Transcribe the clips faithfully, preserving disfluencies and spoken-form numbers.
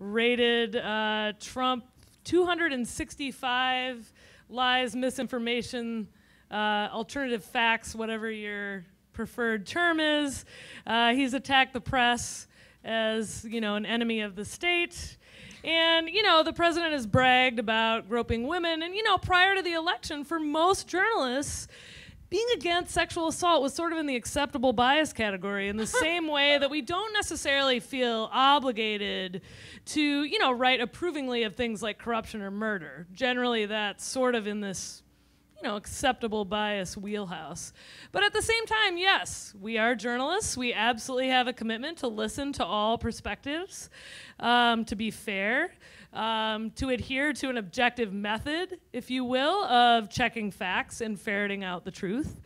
rated uh, Trump two hundred sixty-five lies, misinformation, uh, alternative facts, whatever your preferred term is. Uh, he's attacked the press as, you know, an enemy of the state. And, you know, the president has bragged about groping women. And, you know, prior to the election, for most journalists, being against sexual assault was sort of in the acceptable bias category, in the same way that we don't necessarily feel obligated to, you know, write approvingly of things like corruption or murder. Generally, that's sort of in this, you know, acceptable bias wheelhouse. But at the same time, yes, we are journalists. We absolutely have a commitment to listen to all perspectives, um, to be fair, um, to adhere to an objective method, if you will, of checking facts and ferreting out the truth.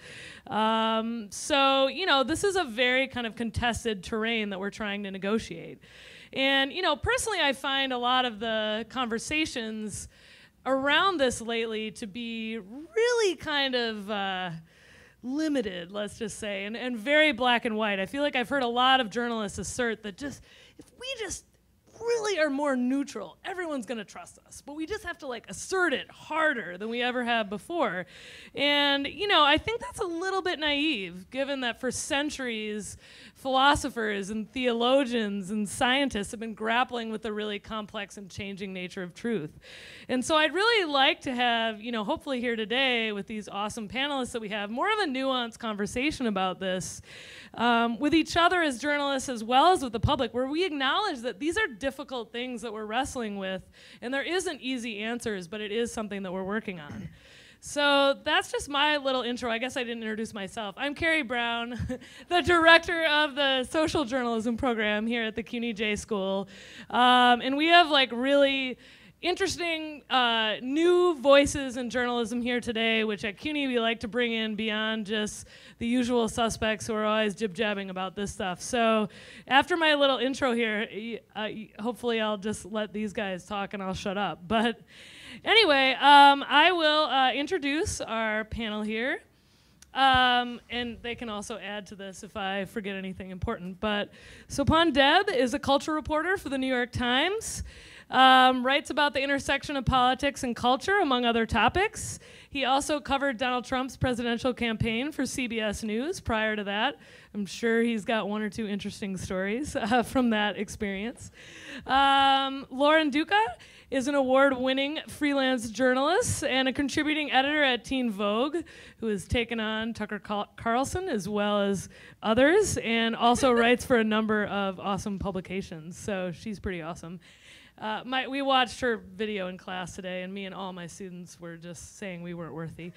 Um, so, you know, this is a very kind of contested terrain that we're trying to negotiate. And, you know, personally, I find a lot of the conversations around this lately to be really kind of uh, limited, let's just say, and, and very black and white. I feel like I've heard a lot of journalists assert that just, if we just really are more neutral, everyone's gonna trust us. But we just have to like assert it harder than we ever have before. And, you know, I think that's a little bit naive, given that for centuries, philosophers and theologians and scientists have been grappling with the really complex and changing nature of truth. And so I'd really like to have, you know, hopefully here today with these awesome panelists that we have, more of a nuanced conversation about this um, with each other as journalists as well as with the public, where we acknowledge that these are difficult things that we're wrestling with, and there isn't easy answers, but it is something that we're working on. So that's just my little intro. I guess I didn't introduce myself. I'm Carrie Brown, the director of the social journalism program here at the C U N Y J School. Um, and we have like really interesting uh, new voices in journalism here today, which at C U N Y we like to bring in beyond just the usual suspects who are always jib-jabbing about this stuff. So after my little intro here, uh, hopefully I'll just let these guys talk and I'll shut up. But anyway, um, I will uh, introduce our panel here. Um, and they can also add to this if I forget anything important. But Sopan Deb is a culture reporter for the New York Times. Um, writes about the intersection of politics and culture, among other topics. He also covered Donald Trump's presidential campaign for C B S News prior to that. I'm sure he's got one or two interesting stories uh, from that experience. Um, Lauren Duca is an award-winning freelance journalist and a contributing editor at Teen Vogue, who has taken on Tucker Carlson as well as others, and also writes for a number of awesome publications. So she's pretty awesome. Uh, my, we watched her video in class today, and me and all my students were just saying we weren't worthy.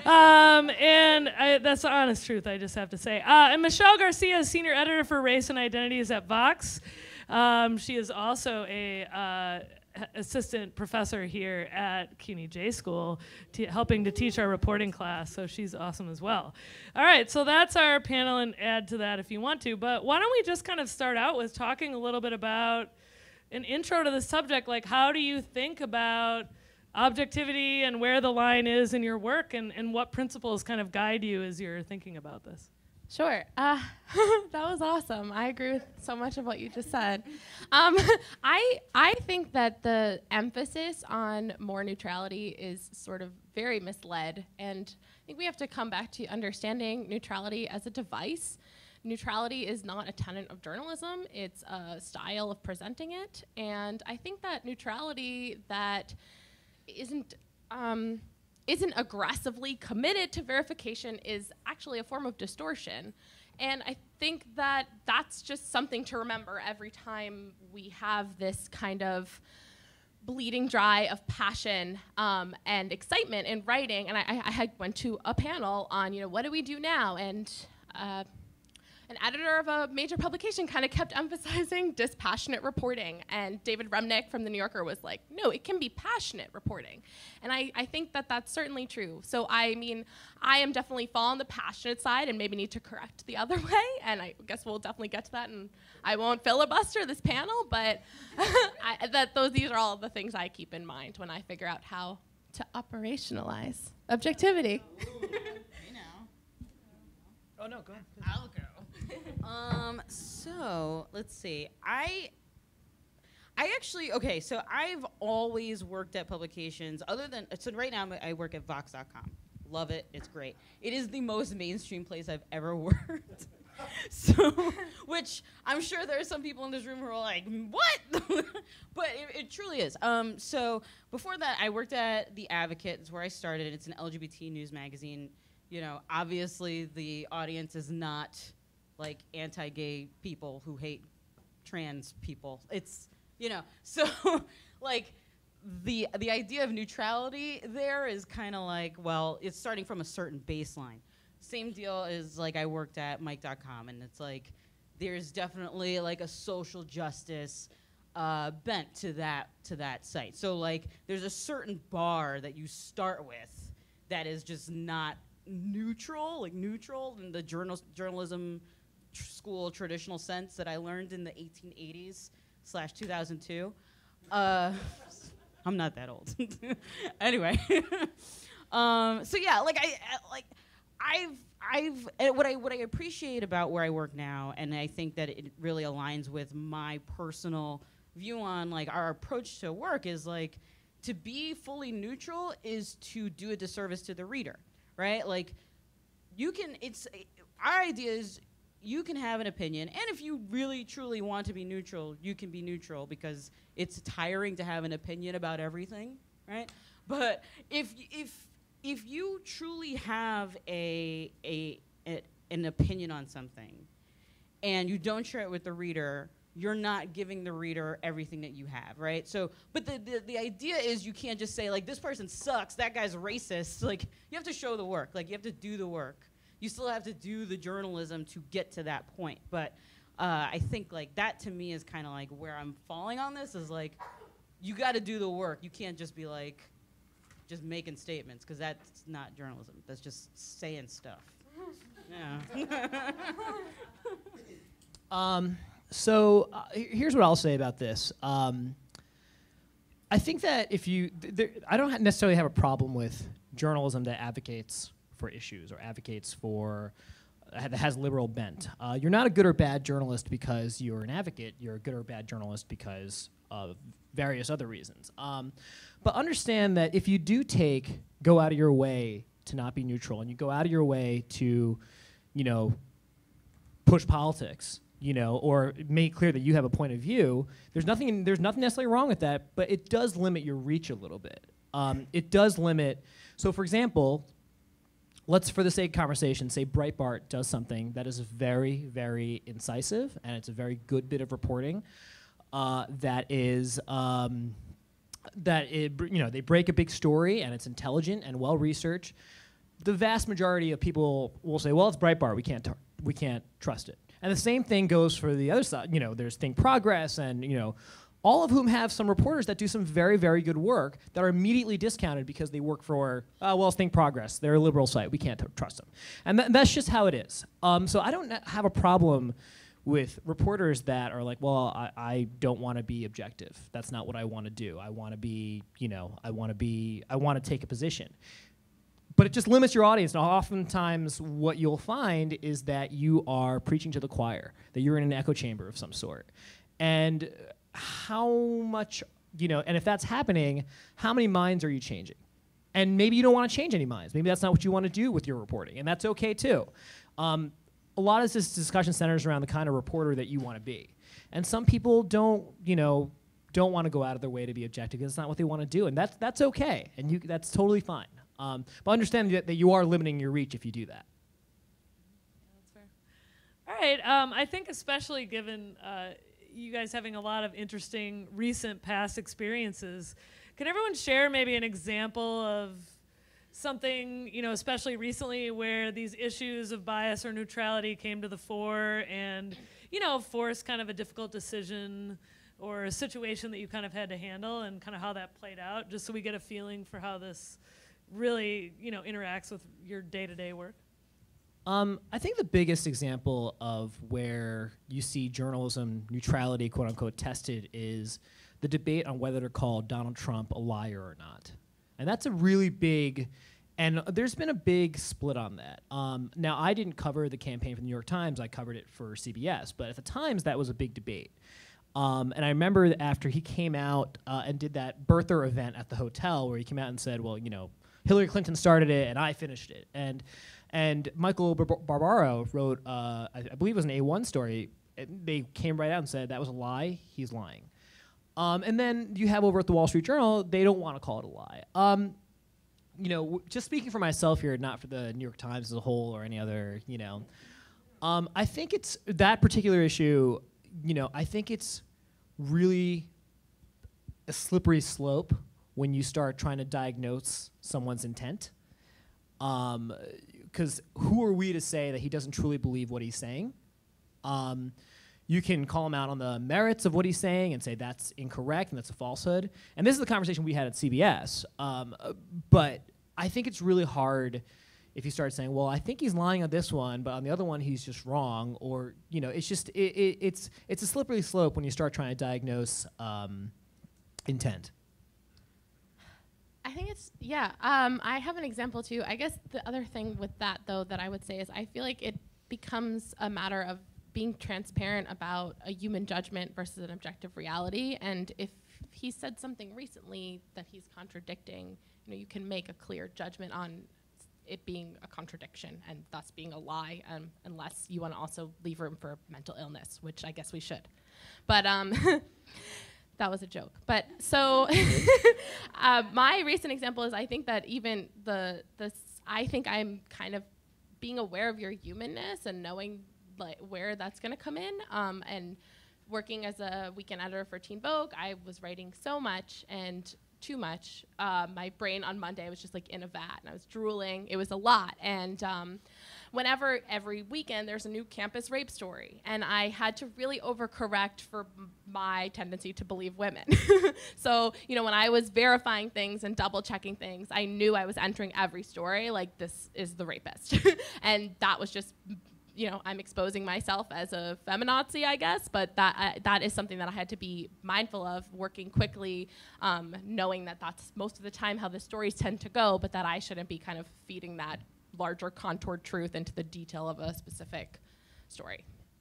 Um, and I, that's the honest truth, I just have to say. Uh, and Michelle Garcia is senior editor for race and identities at Vogue. Um, she is also a uh, assistant professor here at C U N Y J School, helping to teach our reporting class, so she's awesome as well. All right, so that's our panel, and add to that if you want to. But why don't we just kind of start out with talking a little bit about an intro to the subject, like how do you think about objectivity and where the line is in your work, and, and what principles kind of guide you as you're thinking about this? Sure. Uh, that was awesome. I agree with so much of what you just said. Um, I, I think that the emphasis on more neutrality is sort of very misled, and I think we have to come back to understanding neutrality as a device. Neutrality is not a tenet of journalism, it's a style of presenting it, and I think that neutrality that isn't, um, isn't aggressively committed to verification is actually a form of distortion. And I think that that's just something to remember every time we have this kind of bleeding dry of passion um, and excitement in writing. And I, I had went to a panel on, you know, what do we do now? And uh, an editor of a major publication kind of kept emphasizing dispassionate reporting. And David Remnick from The New Yorker was like, no, it can be passionate reporting. And I, I think that that's certainly true. So I mean, I am definitely fall on the passionate side and maybe need to correct the other way. And I guess we'll definitely get to that. And I won't filibuster this panel, but I, that those these are all the things I keep in mind when I figure out how to operationalize objectivity. Ooh, hey now. Oh no, go ahead. I'll go. um, so let's see. I I actually, okay, so I've always worked at publications other than, so right now I'm, I work at Vox dot com. Love it. It's great. It is the most mainstream place I've ever worked. So, which I'm sure there are some people in this room who are like, what? But it, it truly is. Um, so before that, I worked at The Advocate. It's where I started. It's an L G B T news magazine. You know, obviously the audience is not like anti-gay people who hate trans people. It's, you know, so like the the idea of neutrality there is kind of like, well, it's starting from a certain baseline. Same deal as like I worked at Mike dot com, and it's like there's definitely like a social justice uh, bent to that to that site. So like there's a certain bar that you start with that is just not neutral, like neutral in the journal journalism tr school traditional sense that I learned in the eighteen eighties slash two thousand two. Uh, I'm not that old. Anyway, um, so yeah, like I uh, like. I've, I've, uh, what I, what I appreciate about where I work now, and I think that it really aligns with my personal view on like our approach to work is like, to be fully neutral is to do a disservice to the reader, right? Like, you can, it's, uh, our idea is you can have an opinion, and if you really truly want to be neutral, you can be neutral because it's tiring to have an opinion about everything, right? But if, if, If you truly have a, a, a an opinion on something and you don't share it with the reader, you're not giving the reader everything that you have, right? So, but the, the, the idea is you can't just say, like, this person sucks, that guy's racist. Like, you have to show the work. Like, you have to do the work. You still have to do the journalism to get to that point. But uh, I think, like, that to me is kind of like where I'm falling on this is, like, you got to do the work. You can't just be, like, just making statements, because that's not journalism. That's just saying stuff. Yeah. um, so uh, here's what I'll say about this. Um, I think that if you, th there, I don't ha necessarily have a problem with journalism that advocates for issues or advocates for, uh, that has liberal bent. Uh, you're not a good or bad journalist because you're an advocate. You're a good or bad journalist because of various other reasons. Um, but understand that if you do take, go out of your way to not be neutral, and you go out of your way to, you know, push politics, you know, or make clear that you have a point of view, there's nothing, there's nothing necessarily wrong with that, but it does limit your reach a little bit. Um, it does limit, so for example, let's, for the sake of conversation, say Breitbart does something that is very, very incisive, and it's a very good bit of reporting. Uh, that is, um, that it, you know, they break a big story and it's intelligent and well researched. The vast majority of people will say, well, it's Breitbart, we can't, we can't trust it. And the same thing goes for the other side. You know, there's Think Progress, and you know, all of whom have some reporters that do some very, very good work that are immediately discounted because they work for, uh, well, it's Think Progress, they're a liberal site, we can't trust them. And th that's just how it is. Um, so I don't have a problem with reporters that are like, well, I, I don't want to be objective. That's not what I want to do. I want to be, you know, I want to be, I want to take a position. But it just limits your audience. Now, oftentimes what you'll find is that you are preaching to the choir, that you're in an echo chamber of some sort. And how much, you know, and if that's happening, how many minds are you changing? And maybe you don't want to change any minds. Maybe that's not what you want to do with your reporting, and that's okay too. Um, A lot of this discussion centers around the kind of reporter that you want to be. And some people don't, you know, don't want to go out of their way to be objective because it's not what they want to do. And that's, that's okay. And you, that's totally fine. Um, but understand that, that you are limiting your reach if you do that. Yeah, that's fair. All right. Um, I think especially given uh, you guys having a lot of interesting recent past experiences, can everyone share maybe an example of something, you know, especially recently where these issues of bias or neutrality came to the fore and, you know, forced kind of a difficult decision or a situation that you kind of had to handle, and kind of how that played out, just so we get a feeling for how this really, you know, interacts with your day-to-day work? Um, I think the biggest example of where you see journalism neutrality, quote unquote, tested is the debate on whether to call Donald Trump a liar or not. And that's a really big, and there's been a big split on that. Um, now, I didn't cover the campaign for the New York Times, I covered it for C B S, but at the Times, that was a big debate. Um, and I remember after he came out uh, and did that birther event at the hotel where he came out and said, well, you know, Hillary Clinton started it and I finished it. And and Michael Bar- Barbaro wrote, uh, I, I believe it was an A one story. And they came right out and said that was a lie. He's lying. Um, and then you have over at the Wall Street Journal, they don't want to call it a lie. Um, you know, w- just speaking for myself here, not for the New York Times as a whole or any other, you know, um, I think it's that particular issue, you know, I think it's really a slippery slope when you start trying to diagnose someone's intent. Um, because who are we to say that he doesn't truly believe what he's saying? Um, you can call him out on the merits of what he's saying and say that's incorrect and that's a falsehood. And this is the conversation we had at C B S. Um, uh, but I think it's really hard if you start saying, well, I think he's lying on this one, but on the other one he's just wrong. Or, you know, it's just, it, it, it's, it's a slippery slope when you start trying to diagnose um, intent. I think it's, yeah, um, I have an example too. I guess the other thing with that though that I would say is I feel like it becomes a matter of being transparent about a human judgment versus an objective reality. And if he said something recently that he's contradicting, you know, you can make a clear judgment on it being a contradiction and thus being a lie, um, unless you want to also leave room for mental illness, which I guess we should. But um, that was a joke. But so uh, my recent example is I think that even the, the, I think I'm kind of being aware of your humanness and knowing like where that's going to come in, um, and working as a weekend editor for Teen Vogue, I was writing so much and too much. Uh, my brain on Monday was just like in a vat, and I was drooling. It was a lot, and um, whenever every weekend there's a new campus rape story, and I had to really overcorrect for m- my tendency to believe women. So, you know, when I was verifying things and double checking things, I knew I was entering every story like this is the rapist, and that was just. You know, I'm exposing myself as a feminazi, I guess, but that uh, that is something that I had to be mindful of, working quickly, um, knowing that that's most of the time how the stories tend to go, but that I shouldn't be kind of feeding that larger contoured truth into the detail of a specific story.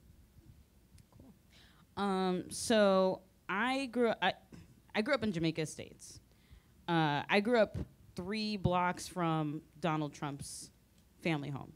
Cool. Um, so I grew I, I grew up in Jamaica Estates. Uh, I grew up three blocks from Donald Trump's family home.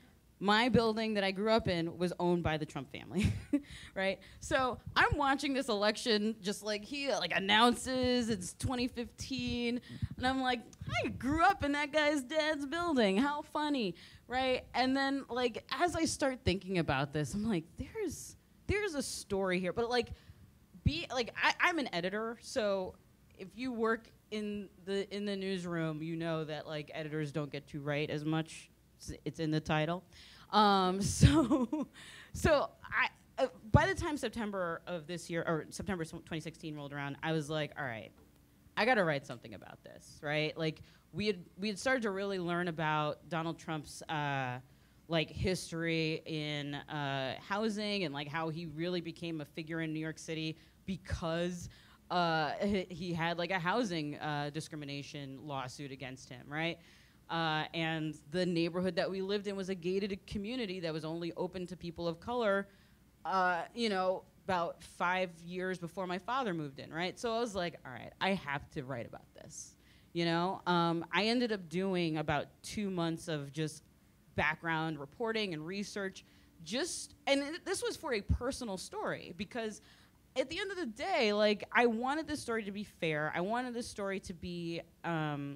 My building that I grew up in was owned by the Trump family, right? So I'm watching this election just like he like announces it's twenty fifteen, and I'm like, I grew up in that guy's dad's building. How funny, right? And then like as I start thinking about this, I'm like, there's there's a story here, but like, be like I, I'm an editor, so if you work in the in the newsroom, you know that like editors don't get to write as much. It's in the title. Um, so, so I, uh, by the time September of this year, or September twenty sixteen rolled around, I was like, all right, I got to write something about this, right? Like we had we had started to really learn about Donald Trump's uh, like history in uh, housing and like how he really became a figure in New York City because uh, he, he had like a housing uh, discrimination lawsuit against him, right? Uh, and the neighborhood that we lived in was a gated community that was only open to people of color, uh, you know, about five years before my father moved in, right? So I was like, all right, I have to write about this, you know? Um, I ended up doing about two months of just background reporting and research, just, and it, this was for a personal story, because at the end of the day, like, I wanted this story to be fair. I wanted this story to be, um,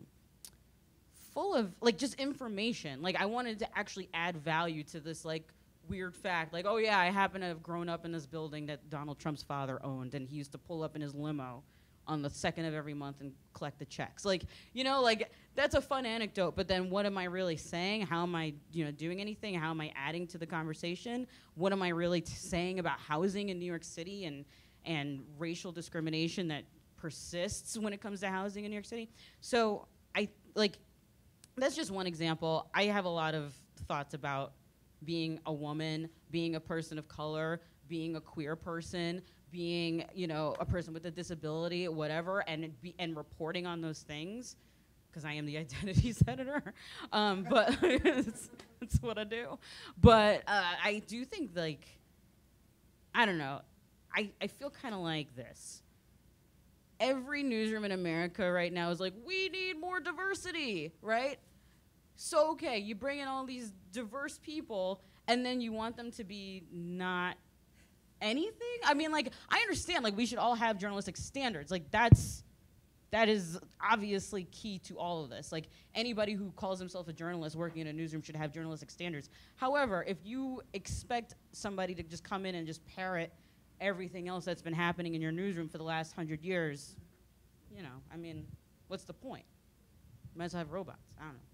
full of like just information. Like I wanted to actually add value to this like weird fact. Like, oh yeah, I happen to have grown up in this building that Donald Trump's father owned, and he used to pull up in his limo on the second of every month and collect the checks. Like, you know, like that's a fun anecdote, but then what am I really saying? How am I, you know, doing anything? How am I adding to the conversation? What am I really t- saying about housing in New York City and and racial discrimination that persists when it comes to housing in New York City? So I like that's just one example. I have a lot of thoughts about being a woman, being a person of color, being a queer person, being, you know, a person with a disability, whatever, and be, and reporting on those things, because I am the identities editor. Um, but it's, it's what I do. But uh, I do think, like, I don't know. I, I feel kind of like this. Every newsroom in America right now is like, we need more diversity, right? So, okay, you bring in all these diverse people, and then you want them to be not anything? I mean, like, I understand, like, we should all have journalistic standards. Like, that's, that is obviously key to all of this. Like, anybody who calls himself a journalist working in a newsroom should have journalistic standards. However, if you expect somebody to just come in and just parrot everything else that's been happening in your newsroom for the last hundred years, you know, I mean, what's the point? Might as well have robots. I don't know.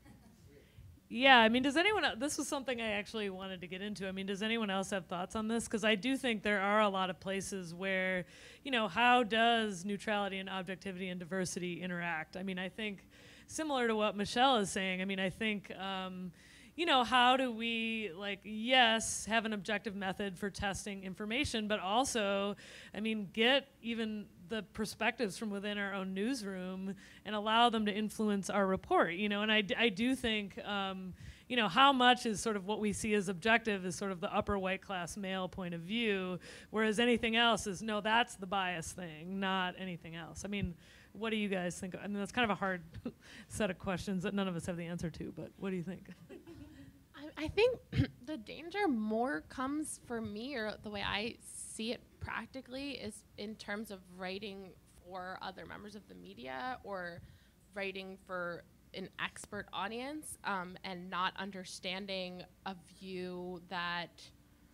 Yeah, I mean, does anyone else, this was something I actually wanted to get into. I mean, does anyone else have thoughts on this? Because I do think there are a lot of places where, you know, how does neutrality and objectivity and diversity interact? I mean, I think similar to what Michelle is saying, I mean, I think, um, you know, how do we, like, yes, have an objective method for testing information, but also, I mean, get even the perspectives from within our own newsroom and allow them to influence our report, you know, and I, d I do think, um, you know, how much is sort of what we see as objective is sort of the upper white class male point of view, whereas anything else is, no, that's the bias thing, not anything else. I mean, what do you guys think? I mean, that's kind of a hard set of questions that none of us have the answer to, but what do you think? I, I think the danger more comes for me, or the way I see it practically, is in terms of writing for other members of the media or writing for an expert audience, um, and not understanding a view that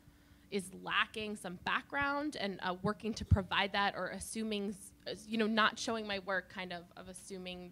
is lacking some background and uh, working to provide that, or assuming, s you know, not showing my work, kind of, of assuming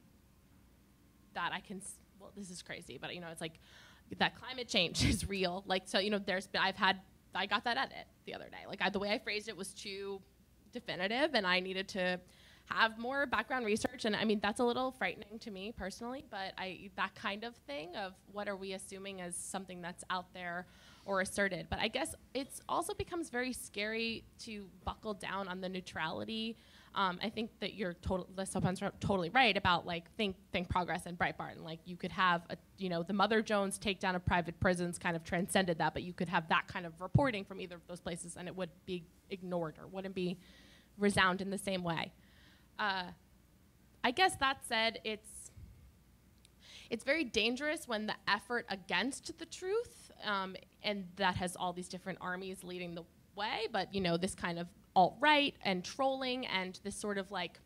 that I can, s well, this is crazy, but, you know, it's like that climate change is real. Like, so, you know, there's been, I've had, I got that edit the other day. Like, I, the way I phrased it was too definitive, and I needed to have more background research. And I mean, that's a little frightening to me personally, but I, that kind of thing of what are we assuming as something that's out there or asserted. But I guess it's also becomes very scary to buckle down on the neutrality. Um, I think that you're total, the Sopan's totally right about, like, think think Progress and Breitbart, and, like, you could have a, you know, the Mother Jones takedown of private prisons kind of transcended that, but you could have that kind of reporting from either of those places and it would be ignored or wouldn't be resound in the same way. Uh, I guess that said, it's it's very dangerous when the effort against the truth, um, and that has all these different armies leading the way, but, you know, this kind of alt-right and trolling and this sort of, like,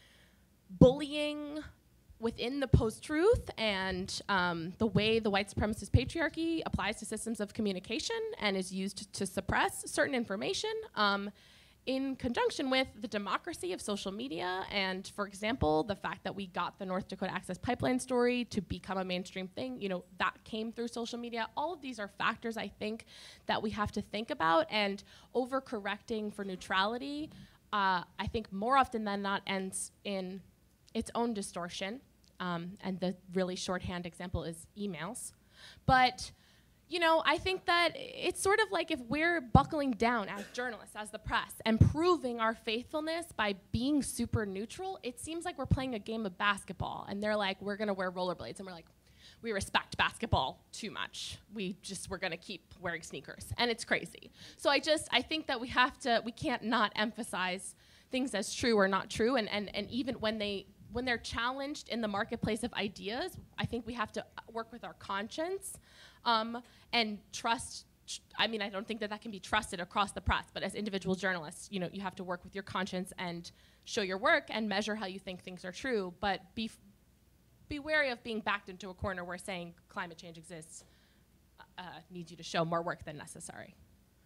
bullying within the post-truth, and um, the way the white supremacist patriarchy applies to systems of communication and is used to suppress certain information, um, in conjunction with the democracy of social media and, for example, the fact that we got the North Dakota Access Pipeline story to become a mainstream thing, you know, that came through social media. All of these are factors, I think, that we have to think about, and overcorrecting for neutrality, uh, I think more often than not ends in its own distortion, um, and the really shorthand example is emails. But you know, I think that it's sort of like if we're buckling down as journalists, as the press, and proving our faithfulness by being super neutral, it seems like we're playing a game of basketball, and they're like, we're gonna wear rollerblades, and we're like, we respect basketball too much. We just, we're gonna keep wearing sneakers, and it's crazy. So I just, I think that we have to, we can't not emphasize things as true or not true, and, and, and even when they, when they're challenged in the marketplace of ideas, I think we have to work with our conscience, um, and trust. Tr I mean, I don't think that that can be trusted across the press, but as individual journalists, you know, you have to work with your conscience and show your work and measure how you think things are true, but be, f be wary of being backed into a corner where saying climate change exists uh, needs you to show more work than necessary.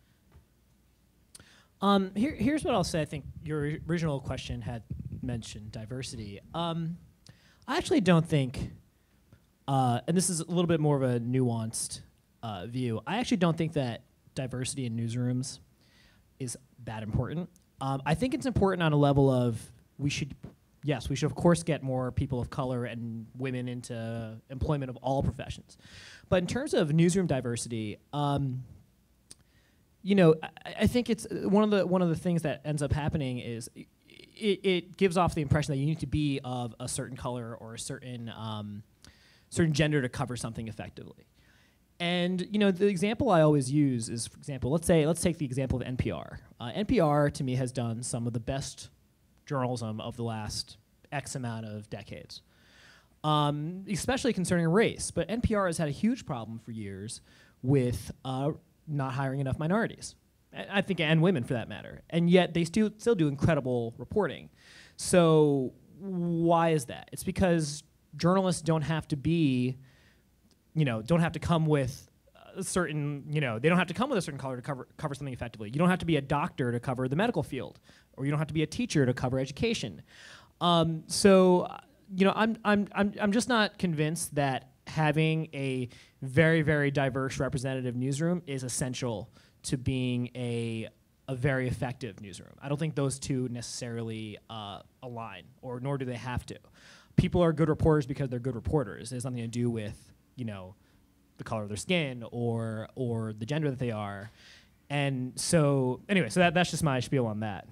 Um, here, here's what I'll say. I think your original question had mentioned diversity. Um, I actually don't think, uh, and this is a little bit more of a nuanced uh, view, I actually don't think that diversity in newsrooms is that important. Um, I think it's important on a level of we should, yes, we should of course get more people of color and women into employment of all professions. But in terms of newsroom diversity, um, you know, I, I think it's uh, one of the one of the things that ends up happening is it, it gives off the impression that you need to be of a certain color or a certain um, certain gender to cover something effectively. And you know, the example I always use is, for example, let's say let's take the example of N P R. Uh, N P R to me has done some of the best journalism of the last X amount of decades, um, especially concerning race. But N P R has had a huge problem for years with uh, not hiring enough minorities, I think, and women for that matter. And yet they still still do incredible reporting. So why is that? It's because journalists don't have to be, you know, don't have to come with a certain, you know, they don't have to come with a certain color to cover cover something effectively. You don't have to be a doctor to cover the medical field, or you don't have to be a teacher to cover education. Um, so, uh, you know, I'm I'm I'm I'm just not convinced that having a very very diverse representative newsroom is essential to being a a very effective newsroom. I don't think those two necessarily uh, align, or nor do they have to. People are good reporters because they're good reporters. It has nothing to do with, you know, the color of their skin or or the gender that they are. And so anyway, so that that's just my spiel on that.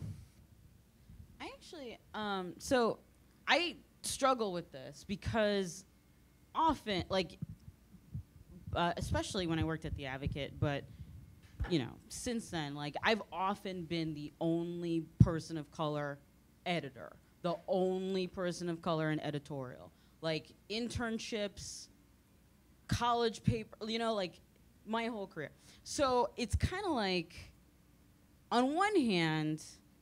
I actually, um, so I struggle with this because often, like, uh, especially when I worked at The Advocate, but you know, since then, like, I've often been the only person of color editor, the only person of color in editorial. Like, internships, college paper, you know, like, my whole career. So it's kind of like, on one hand,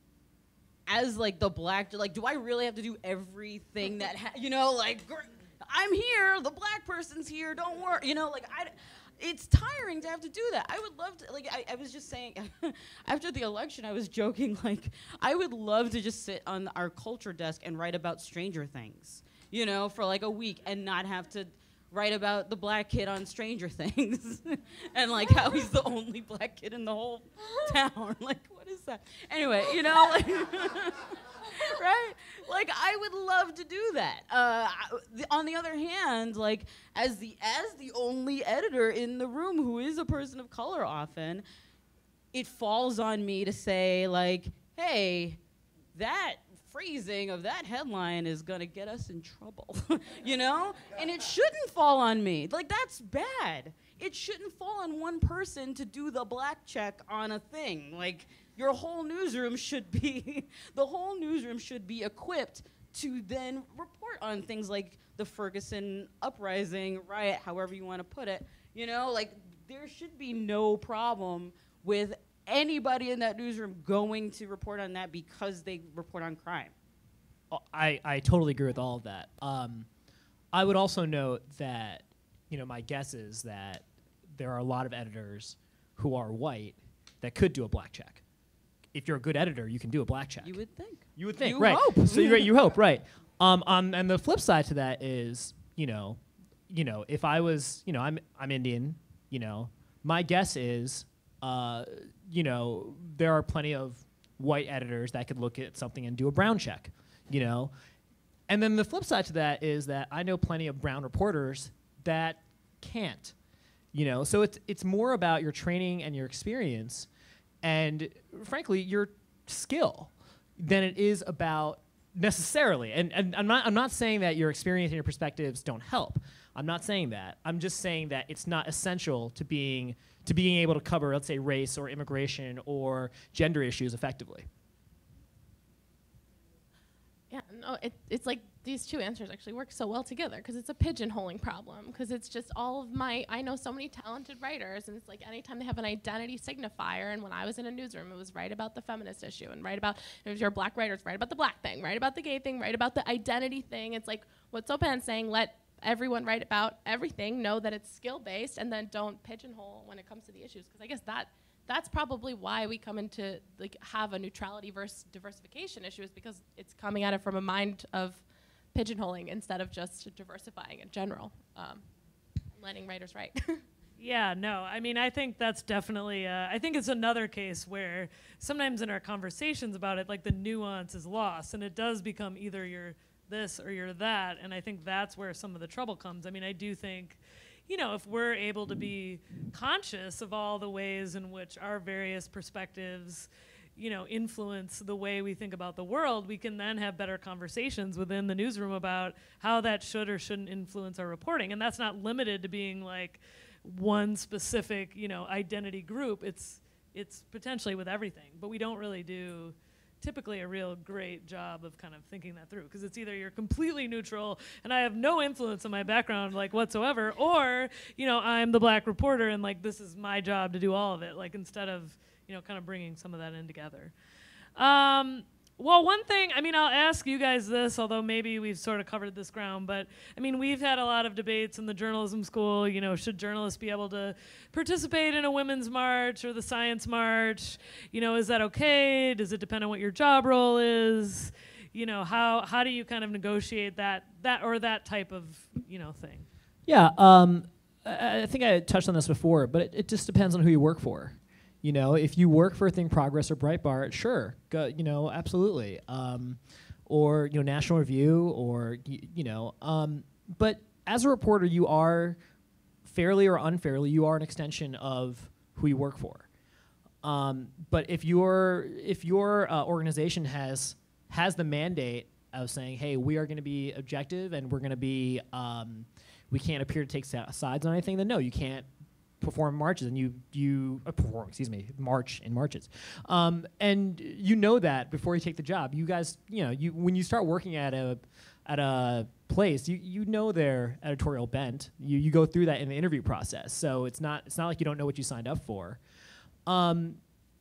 as, like, the black, like, do I really have to do everything that, ha you know, like, gr I'm here, the black person's here, don't worry, you know, like, I, it's tiring to have to do that. I would love to, like, I, I was just saying, after the election, I was joking, like, I would love to just sit on our culture desk and write about Stranger Things, you know, for like a week and not have to write about the black kid on Stranger Things and like how he's the only black kid in the whole town. Like, what is that? Anyway, you know, like, right? Like, I would love to do that. Uh, the, on the other hand, like, as the as the only editor in the room who is a person of color often, it falls on me to say, like, hey, that phrasing of that headline is gonna get us in trouble, you know? And it shouldn't fall on me. Like, that's bad. It shouldn't fall on one person to do the black check on a thing. Like, your whole newsroom should be, the whole newsroom should be equipped to then report on things like the Ferguson uprising, riot, however you want to put it. You know, like, there should be no problem with anybody in that newsroom going to report on that because they report on crime. Oh, I, I totally agree with all of that. Um, I would also note that, you know, my guess is that there are a lot of editors who are white that could do a black check. If you're a good editor, you can do a black check. You would think. You would think, you right. Hope. So you, you hope, right. Um, um, and the flip side to that is, you know, you know, if I was, you know, I'm, I'm Indian, you know, my guess is, uh, you know, there are plenty of white editors that could look at something and do a brown check, you know. And then the flip side to that is that I know plenty of brown reporters that can't, you know. So it's, it's more about your training and your experience and, frankly, your skill than it is about necessarily. And, and I'm, not, I'm not saying that your experience and your perspectives don't help. I'm not saying that. I'm just saying that it's not essential to being to being able to cover, let's say, race or immigration or gender issues effectively. Yeah, no, it, it's like these two answers actually work so well together because it's a pigeonholing problem, because it's just all of my, I know so many talented writers, and it's like anytime they have an identity signifier, and when I was in a newsroom, it was write about the feminist issue, and write about, if you're a black writer, it's write about the black thing, write about the gay thing, write about the identity thing. It's like what Sopan's saying, let everyone write about everything, know that it's skill-based, and then don't pigeonhole when it comes to the issues, because I guess that that's probably why we come into, like, have a neutrality versus diversification issue, is because it's coming at it from a mind of pigeonholing instead of just diversifying in general, um, and letting writers write. Yeah, no, I mean, I think that's definitely, uh, I think it's another case where sometimes in our conversations about it, like, the nuance is lost, and it does become either you're this or you're that, and I think that's where some of the trouble comes. I mean, I do think, you know, if we're able to be conscious of all the ways in which our various perspectives, you know, influence the way we think about the world, we can then have better conversations within the newsroom about how that should or shouldn't influence our reporting. And that's not limited to being like one specific, you know, identity group. It's it's potentially with everything, but we don't really do typically a real great job of kind of thinking that through, because it's either you're completely neutral and I have no influence in my background like whatsoever, or, you know, I'm the black reporter and like this is my job to do all of it, like instead of, you know, kind of bringing some of that in together. Um, well, one thing, I mean, I'll ask you guys this, although maybe we've sort of covered this ground, but I mean, we've had a lot of debates in the journalism school, you know, should journalists be able to participate in a women's march or the science march? You know, is that okay? Does it depend on what your job role is? You know, how how do you kind of negotiate that that or that type of, you know, thing? Yeah, um, I, I think I touched on this before, but it, it just depends on who you work for. You know, if you work for Think Progress or Breitbart, sure, go, you know, absolutely. Um, or, you know, National Review or, y you know, um, but as a reporter, you are, fairly or unfairly, you are an extension of who you work for. Um, but if your, if your uh, organization has, has the mandate of saying, hey, we are going to be objective and we're going to be, um, we can't appear to take sides on anything, then no, you can't perform marches and you you uh, perform excuse me march in marches, um, and you know that before you take the job. You guys, you know, you when you start working at a at a place, you you know their editorial bent. You you go through that in the interview process, so it's not it's not like you don't know what you signed up for. Um,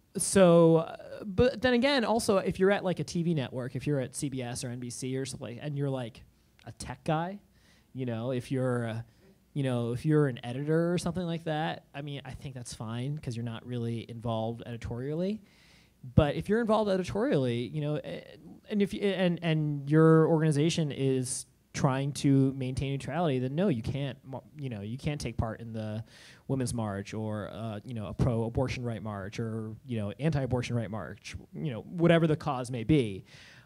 so, uh, but then again, also if you're at like a T V network, if you're at C B S or N B C or something, and you're like a tech guy, you know, if you're uh, You know, if you're an editor or something like that, I mean, I think that's fine because you're not really involved editorially. But if you're involved editorially, you know, uh, and if you, and and your organization is trying to maintain neutrality, then no, you can't. You know, you can't take part in the Women's March or uh, you know, a pro-abortion right march or you know, anti-abortion right march. You know, whatever the cause may be.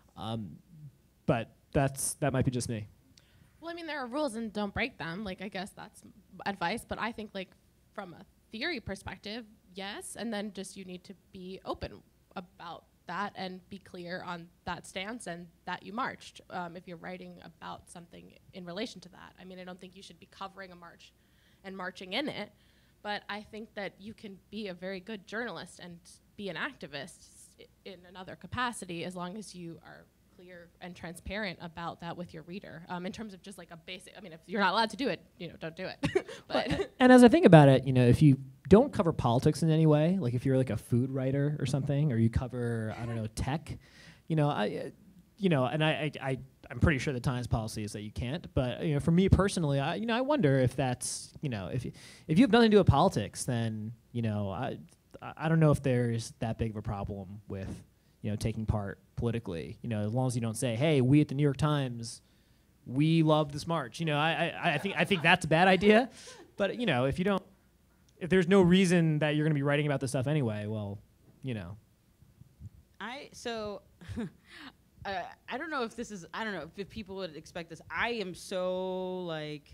Um, but that's that might be just me. Well, I mean, there are rules and don't break them. Like, I guess that's advice. But I think, like, from a theory perspective, yes. And then just you need to be open about that and be clear on that stance and that you marched um, if you're writing about something in relation to that. I mean, I don't think you should be covering a march and marching in it. But I think that you can be a very good journalist and be an activist I- in another capacity as long as you are clear and transparent about that with your reader, um, in terms of just like a basic, I mean, if you're not allowed to do it, you know, don't do it. But and as I think about it, you know, if you don't cover politics in any way, like if you're like a food writer or something, or you cover, I don't know, tech, you know, I, uh, you know, and I, I, I, I'm pretty sure the Times policy is that you can't, but, you know, for me personally, I, you know, I wonder if that's, you know, if, y if you have nothing to do with politics, then, you know, I, I don't know if there's that big of a problem with, you know, taking part politically, you know, as long as you don't say, hey, we at the New York Times, we love this march. You know, I, I, I think I think that's a bad idea. But, you know, if you don't, if there's no reason that you're going to be writing about this stuff anyway, well, you know. I, so, uh, I don't know if this is, I don't know if, if people would expect this. I am so, like,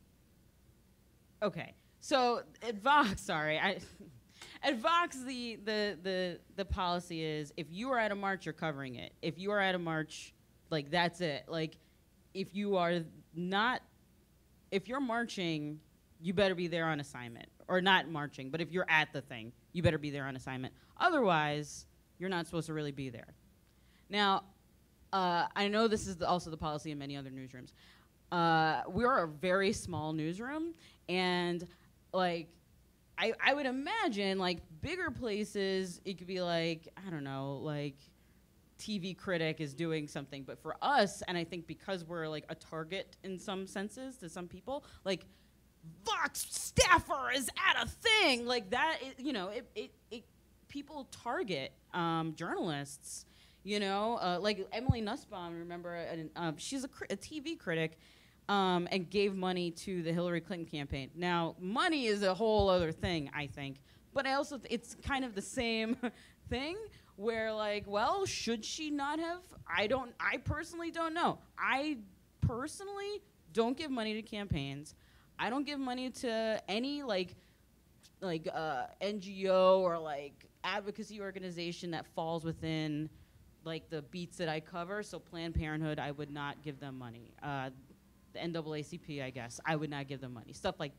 okay. So, at Vogue, sorry, I... At Vox, the, the, the, the policy is if you are at a march, you're covering it. If you are at a march, like, that's it. Like, if you are not, if you're marching, you better be there on assignment. Or not marching, but if you're at the thing, you better be there on assignment. Otherwise, you're not supposed to really be there. Now, uh, I know this is the also the policy in many other newsrooms. Uh, we're a very small newsroom, and, like, I, I would imagine, like, bigger places, it could be like, I don't know, like, T V critic is doing something. But for us, and I think because we're, like, a target in some senses to some people, like, Vox staffer is at a thing. Like, that, is, you know, it, it, it people target um, journalists, you know. Uh, like, Emily Nussbaum, remember, uh, uh, she's a, cri a T V critic. Um, and gave money to the Hillary Clinton campaign. Now, money is a whole other thing, I think. But I also, th it's kind of the same thing where, like, well, should she not have? I don't, I personally don't know. I personally don't give money to campaigns. I don't give money to any, like, like uh, N G O or, like, advocacy organization that falls within, like, the beats that I cover. So Planned Parenthood, I would not give them money. Uh, the N double A C P, I guess, I would not give them money, stuff like that.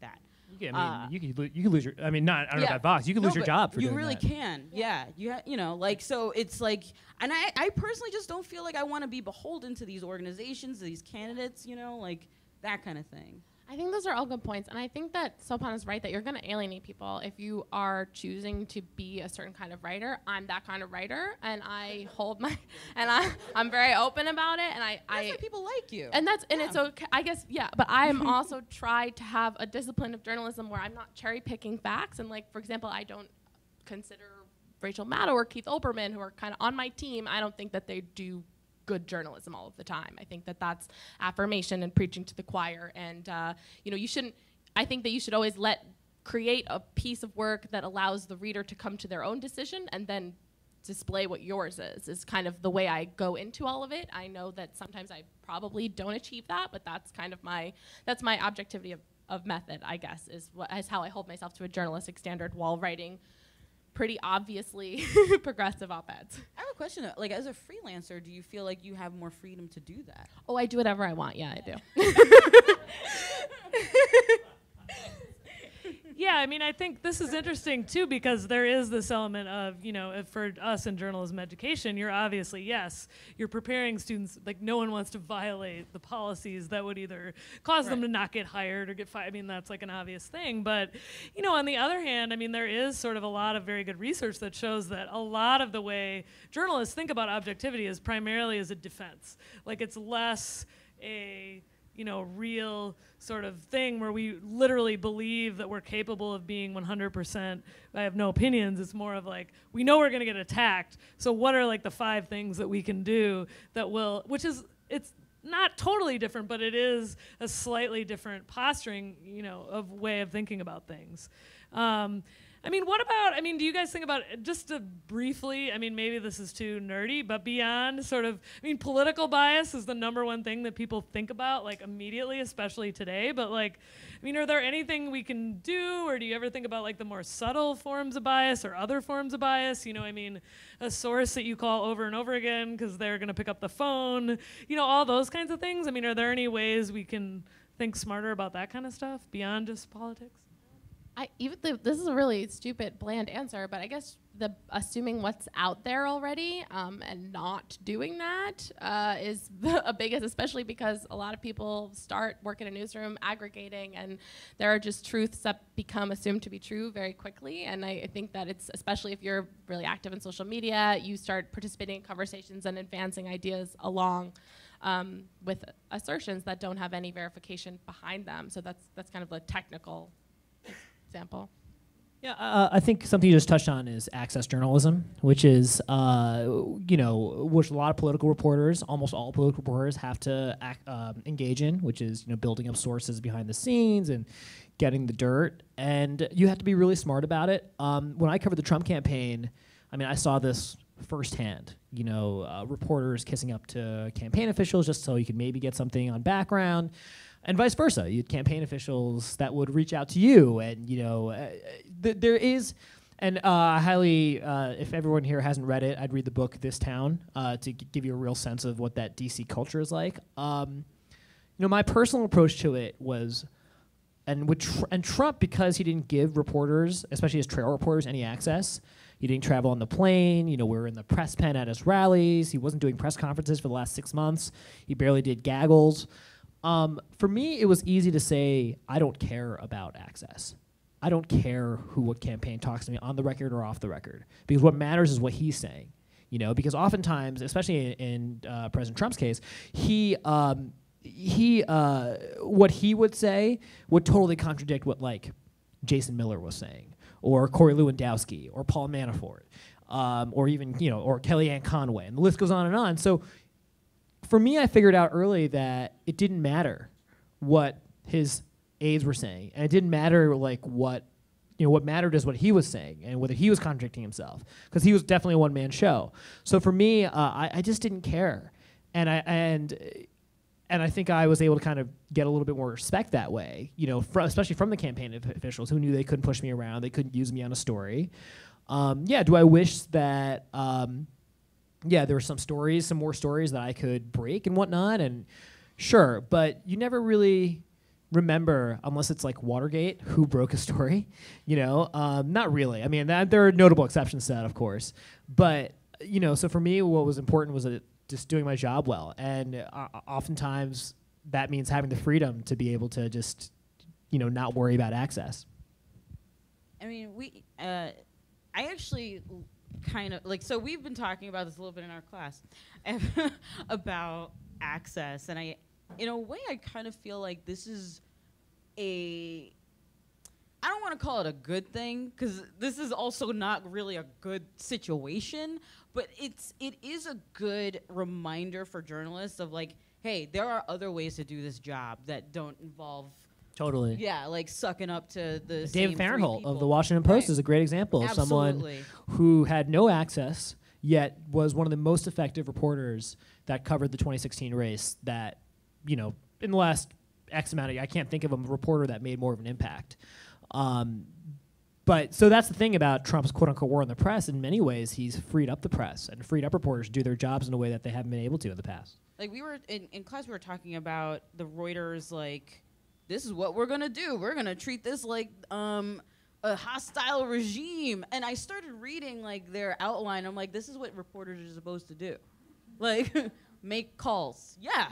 Yeah, I mean, Uh, you could lo- you could lose your. I mean, not I don't yeah. know about Vox. You could No, lose your but job for you doing really that. can. Yeah, you ha- you know, like so it's like, and I I personally just don't feel like I want to be beholden to these organizations, these candidates, you know, like that kind of thing. I think those are all good points, and I think that Sopan is right that you're going to alienate people if you are choosing to be a certain kind of writer. I'm that kind of writer, and I hold my, and I I'm very open about it, and I That's I why people like you. and that's and Yeah. it's okay. I guess yeah, but I'm also try to have a discipline of journalism where I'm not cherry picking facts, and like for example, I don't consider Rachel Maddow or Keith Olbermann, who are kind of on my team. I don't think that they do good journalism all of the time. I think that that's affirmation and preaching to the choir. And uh, you know, you shouldn't. I think that you should always let create a piece of work that allows the reader to come to their own decision and then display what yours is. Is kind of the way I go into all of it. I know that sometimes I probably don't achieve that, but that's kind of my that's my objectivity of, of method. I guess is what is how I hold myself to a journalistic standard while writing pretty obviously progressive op-eds. I have a question. though. Like, as a freelancer, do you feel like you have more freedom to do that? Oh, I do whatever I want. Yeah, I do. Yeah, I mean, I think this is interesting too because there is this element of, you know, if for us in journalism education, you're obviously, yes, you're preparing students, like no one wants to violate the policies that would either cause them Right. to not get hired or get fired. I mean, that's like an obvious thing. But, you know, on the other hand, I mean, there is sort of a lot of very good research that shows that a lot of the way journalists think about objectivity is primarily as a defense. Like it's less a, you know, real sort of thing where we literally believe that we're capable of being one hundred percent, I have no opinions. It's more of like, we know we're going to get attacked. So what are like the five things that we can do that will, which is, it's not totally different, but it is a slightly different posturing, you know, of way of thinking about things. Um, I mean, what about, I mean, do you guys think about, just to briefly, I mean, maybe this is too nerdy, but beyond sort of, I mean, political bias is the number one thing that people think about, like, immediately, especially today, but, like, I mean, are there anything we can do, or do you ever think about, like, the more subtle forms of bias or other forms of bias? You know, I mean, a source that you call over and over again because they're going to pick up the phone, you know, all those kinds of things. I mean, are there any ways we can think smarter about that kind of stuff beyond just politics? I even th- this is a really stupid, bland answer, but I guess the assuming what's out there already um, and not doing that uh, is a biggest, especially because a lot of people start work in a newsroom aggregating, and there are just truths that become assumed to be true very quickly. And I, I think that it's, especially if you're really active in social media, you start participating in conversations and advancing ideas along um, with assertions that don't have any verification behind them. So that's that's kind of a technical example. Yeah, uh, I think something you just touched on is access journalism, which is, uh, you know, which a lot of political reporters, almost all political reporters, have to act, um, engage in, which is, you know, building up sources behind the scenes and getting the dirt. And you have to be really smart about it. Um, when I covered the Trump campaign, I mean, I saw this firsthand. You know, uh, reporters kissing up to campaign officials just so you could maybe get something on background. And vice versa. You had campaign officials that would reach out to you, and you know, uh, th- there is, and uh, I highly, uh, if everyone here hasn't read it, I'd read the book This Town uh, to g- give you a real sense of what that D C culture is like. Um, you know, my personal approach to it was, and with tr- and Trump, because he didn't give reporters, especially his trail reporters, any access. He didn't travel on the plane. You know, we were in the press pen at his rallies. He wasn't doing press conferences for the last six months. He barely did gaggles. Um, for me, it was easy to say, I don't care about access. I don't care who what campaign talks to me on the record or off the record, because what matters is what he's saying. You know, because oftentimes, especially in, in uh, President Trump's case, he um, he uh, what he would say would totally contradict what like Jason Miller was saying, or Corey Lewandowski, or Paul Manafort, um, or even you know, or Kellyanne Conway, and the list goes on and on. So. For me, I figured out early that it didn't matter what his aides were saying, and it didn't matter like what, you know, what mattered is what he was saying and whether he was contradicting himself, because he was definitely a one-man show. So for me, uh, I, I just didn't care, and I and and I think I was able to kind of get a little bit more respect that way, you know, fr- especially from the campaign of officials who knew they couldn't push me around, they couldn't use me on a story. Um, yeah, do I wish that? Um, Yeah, there were some stories, some more stories that I could break and whatnot, and sure, but you never really, remember, unless it's like Watergate, who broke a story. You know, um, not really. I mean, that, there are notable exceptions to that, of course. But, you know, so for me, what was important was uh, just doing my job well. And uh, oftentimes that means having the freedom to be able to just, you know, not worry about access. I mean, we, uh, I actually kind of, like, so we've been talking about this a little bit in our class about access. And I, in a way, I kind of feel like this is a, I don't want to call it a good thing, because this is also not really a good situation, but it's, it is a good reminder for journalists of like, hey, there are other ways to do this job that don't involve Totally. Yeah, like sucking up to the David same three Farenthold people. of the Washington Post Right. is a great example of Absolutely. someone who had no access, yet was one of the most effective reporters that covered the twenty sixteen race that, you know, in the last X amount of, I can't think of a reporter that made more of an impact. Um, but so that's the thing about Trump's quote-unquote war on the press. In many ways, he's freed up the press and freed up reporters to do their jobs in a way that they haven't been able to in the past. Like we were in, in class, we were talking about the Reuters, like, this is what we're going to do. We're going to treat this like um, a hostile regime. And I started reading like their outline. I'm like, this is what reporters are supposed to do. Like, make calls. Yeah.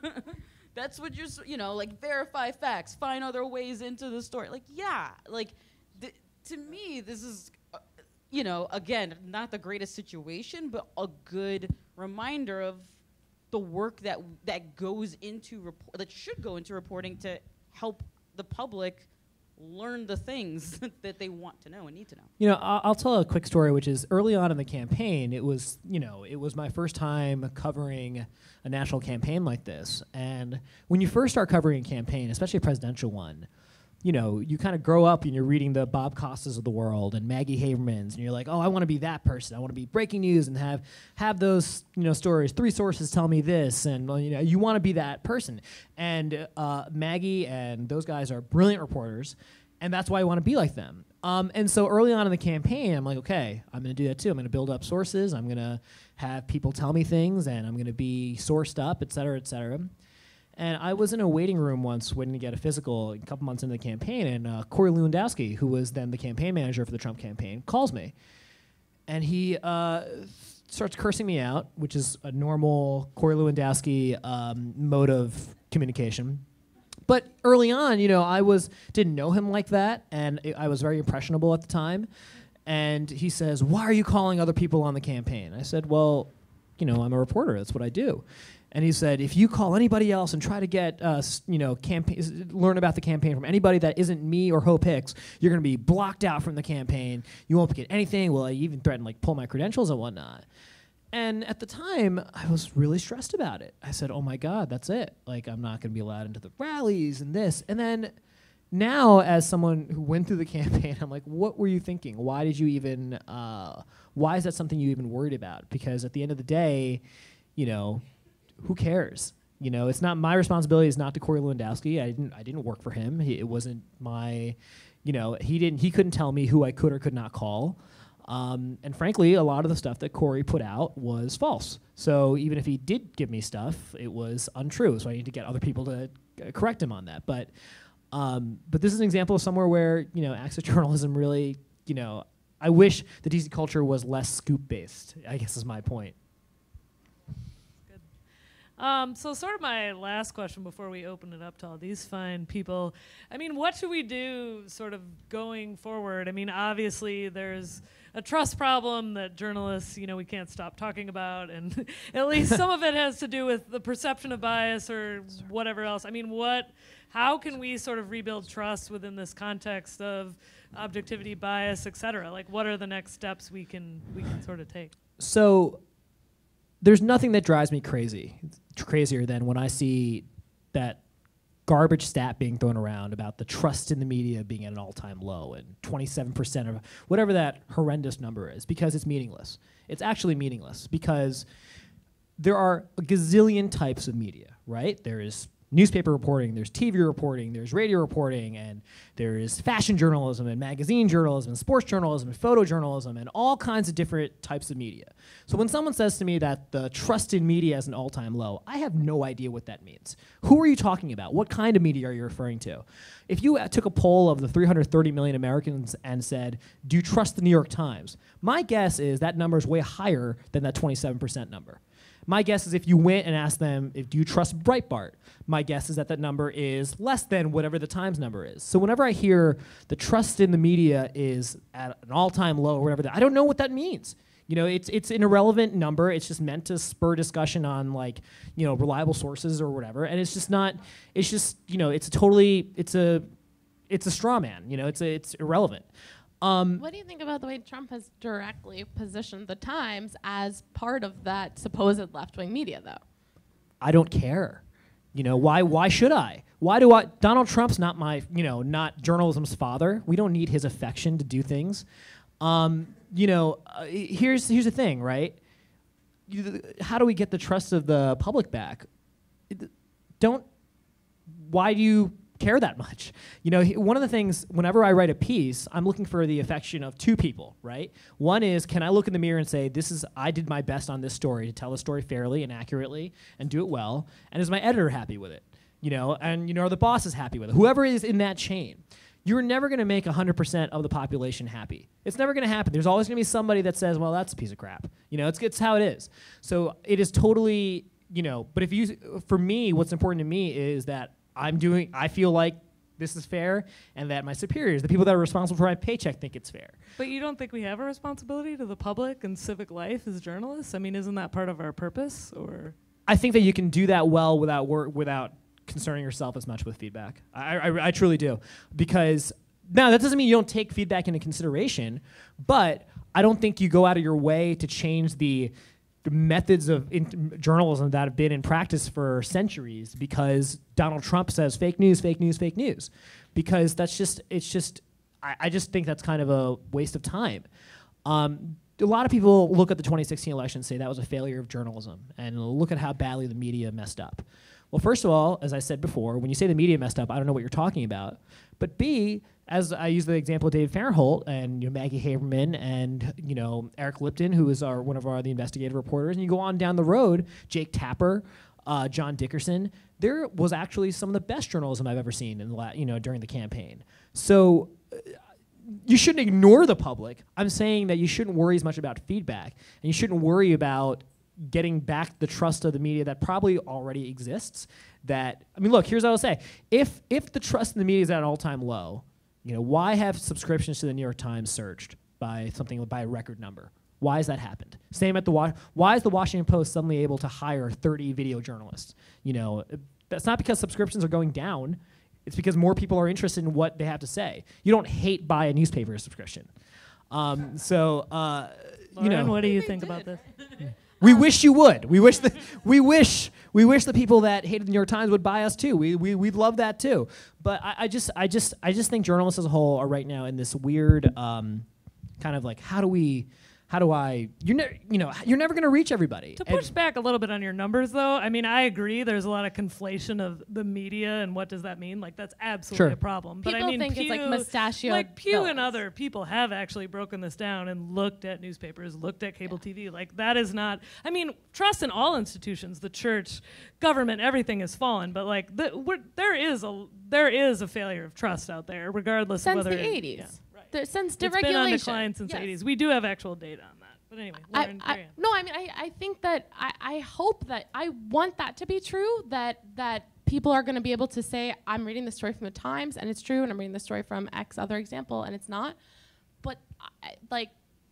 That's what you're, you know, like verify facts, find other ways into the story. Like, yeah. Like, th- to me, this is, uh, you know, again, not the greatest situation, but a good reminder of the work that that goes into report, that should go into reporting to help the public learn the things that they want to know and need to know. You know, I'll, I'll tell a quick story, which is early on in the campaign, it was, you know, it was my first time covering a national campaign like this. And when you first start covering a campaign, especially a presidential one, you know, you kind of grow up and you're reading the Bob Costas of the world and Maggie Habermans, and you're like, oh, I want to be that person. I want to be breaking news and have have those, you know, stories. Three sources tell me this, and well, you know, you want to be that person. And uh, Maggie and those guys are brilliant reporters, and that's why I want to be like them. Um, and so early on in the campaign, I'm like, okay, I'm going to do that too. I'm going to build up sources. I'm going to have people tell me things, and I'm going to be sourced up, et cetera, et cetera. And I was in a waiting room once waiting to get a physical a couple months into the campaign, and uh, Corey Lewandowski, who was then the campaign manager for the Trump campaign, calls me. And he uh, starts cursing me out, which is a normal Corey Lewandowski um, mode of communication. But early on, you know, I was didn't know him like that, and I I was very impressionable at the time. And he says, why are you calling other people on the campaign? I said, well, you know, I'm a reporter. That's what I do. And he said, if you call anybody else and try to get, uh, you know, campaign, learn about the campaign from anybody that isn't me or Hope Hicks, you're going to be blocked out from the campaign. You won't get anything. Well, I even threatened, like, pull my credentials and whatnot. And at the time, I was really stressed about it. I said, oh, my God, that's it. Like, I'm not going to be allowed into the rallies and this. And then now, as someone who went through the campaign, I'm like, what were you thinking? Why did you even, uh, why is that something you even worried about? Because at the end of the day, you know, who cares? You know, it's not my responsibility. It's not to Corey Lewandowski. I didn't. I didn't work for him. He, it wasn't my. You know, he didn't. He couldn't tell me who I could or could not call. Um, and frankly, a lot of the stuff that Corey put out was false. So even if he did give me stuff, it was untrue. So I need to get other people to uh, correct him on that. But, um, but this is an example of somewhere where, you know, access journalism really. You know, I wish the D C culture was less scoop based. I guess is my point. Um, so sort of my last question before we open it up to all these fine people. I mean, what should we do sort of going forward? I mean, obviously there's a trust problem that journalists, you know, we can't stop talking about, and at least some of it has to do with the perception of bias or whatever else. I mean, what, how can we sort of rebuild trust within this context of objectivity, bias, et cetera? Like, what are the next steps we can we can sort of take? So there's nothing that drives me crazy, crazier than when I see that garbage stat being thrown around about the trust in the media being at an all-time low and twenty-seven percent of whatever that horrendous number is, because it's meaningless. It's actually meaningless because there are a gazillion types of media, right? There is newspaper reporting, there's T V reporting, there's radio reporting, and there's fashion journalism and magazine journalism and sports journalism and photojournalism and all kinds of different types of media. So when someone says to me that the trust in media is an all-time low, I have no idea what that means. Who are you talking about? What kind of media are you referring to? If you uh, took a poll of the three hundred thirty million Americans and said, do you trust the New York Times? My guess is that number is way higher than that twenty-seven percent number. My guess is if you went and asked them, if, do you trust Breitbart? My guess is that that number is less than whatever the Times number is. So whenever I hear the trust in the media is at an all-time low or whatever, that, I don't know what that means. You know, it's it's an irrelevant number. It's just meant to spur discussion on, like, you know, reliable sources or whatever. And it's just not. It's just, you know, it's a totally. It's a, it's a straw man. You know, it's a, it's irrelevant. Um, what do you think about the way Trump has directly positioned the Times as part of that supposed left-wing media, though? I don't care. You know, why why should I? Why do I? Donald Trump's not my, you know, not journalism's father. We don't need his affection to do things. Um, you know, uh, here's here's the thing, right? You, th- how do we get the trust of the public back? It, don't. Why do you care that much? You know, he, one of the things, whenever I write a piece, I'm looking for the affection of two people, right? One is, can I look in the mirror and say, this is, I did my best on this story to tell the story fairly and accurately and do it well, and is my editor happy with it? You know, and, you know, are the boss is happy with it? Whoever is in that chain. You're never going to make one hundred percent of the population happy. It's never going to happen. There's always going to be somebody that says, well, that's a piece of crap. You know, it's, it's how it is. So it is totally, you know, but if you, for me, what's important to me is that I'm doing, I feel like this is fair, and that my superiors, the people that are responsible for my paycheck, think it's fair. But you don't think we have a responsibility to the public and civic life as journalists? I mean, isn't that part of our purpose? Or I think that you can do that well without work, without concerning yourself as much with feedback. I, I, I truly do. Because, now that doesn't mean you don't take feedback into consideration, but I don't think you go out of your way to change the the methods of in- journalism that have been in practice for centuries because Donald Trump says fake news, fake news, fake news. Because that's just, it's just, I, I just think that's kind of a waste of time. Um, a lot of people look at the twenty sixteen election and say that was a failure of journalism, and look at how badly the media messed up. Well, first of all, as I said before, when you say the media messed up, I don't know what you're talking about. But B, as I use the example of David Fairholt and, you know, Maggie Haberman and, you know, Eric Lipton, who is our one of our the investigative reporters, and you go on down the road, Jake Tapper, uh, John Dickerson. There was actually some of the best journalism I've ever seen in the la- you know during the campaign. So uh, you shouldn't ignore the public. I'm saying that you shouldn't worry as much about feedback, and you shouldn't worry about getting back the trust of the media that probably already exists. That I mean, look, here's what I'll say: if if the trust in the media is at an all-time low, you know, why have subscriptions to the New York Times surged by something by a record number? Why has that happened? Same at the wa- why is the Washington Post suddenly able to hire thirty video journalists? You know, that's not because subscriptions are going down. It's because more people are interested in what they have to say. You don't hate buy a newspaper subscription. Um, so, uh, Lauren, you know, what do you think about this? we wish you would. We wish the we wish we wish the people that hated the New York Times would buy us too. We we we'd love that too. But I, I just I just I just think journalists as a whole are right now in this weird um, kind of like how do we how do I you're ne- you know you're never going to reach everybody. To push back a little bit on your numbers, though, I mean, I agree. There's a lot of conflation of the media and what does that mean. Like, that's absolutely Sure. a problem. But People I mean, think Pew, it's like mustachioed like Pew and villains. other people have actually broken this down and looked at newspapers, looked at cable T V. Like, that is not. I mean, trust in all institutions, the church, government, everything has fallen. But like, the, we're, there is a there is a failure of trust out there, regardless Since of whether the it- eighties. yeah, right. There, since It's been on deregulation. decline since Yes. the eighties. We do have actual data on that. But anyway, Lauren, I, I, carry on. no, I mean, I, I think that I, I hope that I want that to be true, that that people are going to be able to say, I'm reading the story from the Times and it's true, and I'm reading the story from X other example and it's not. But I, like,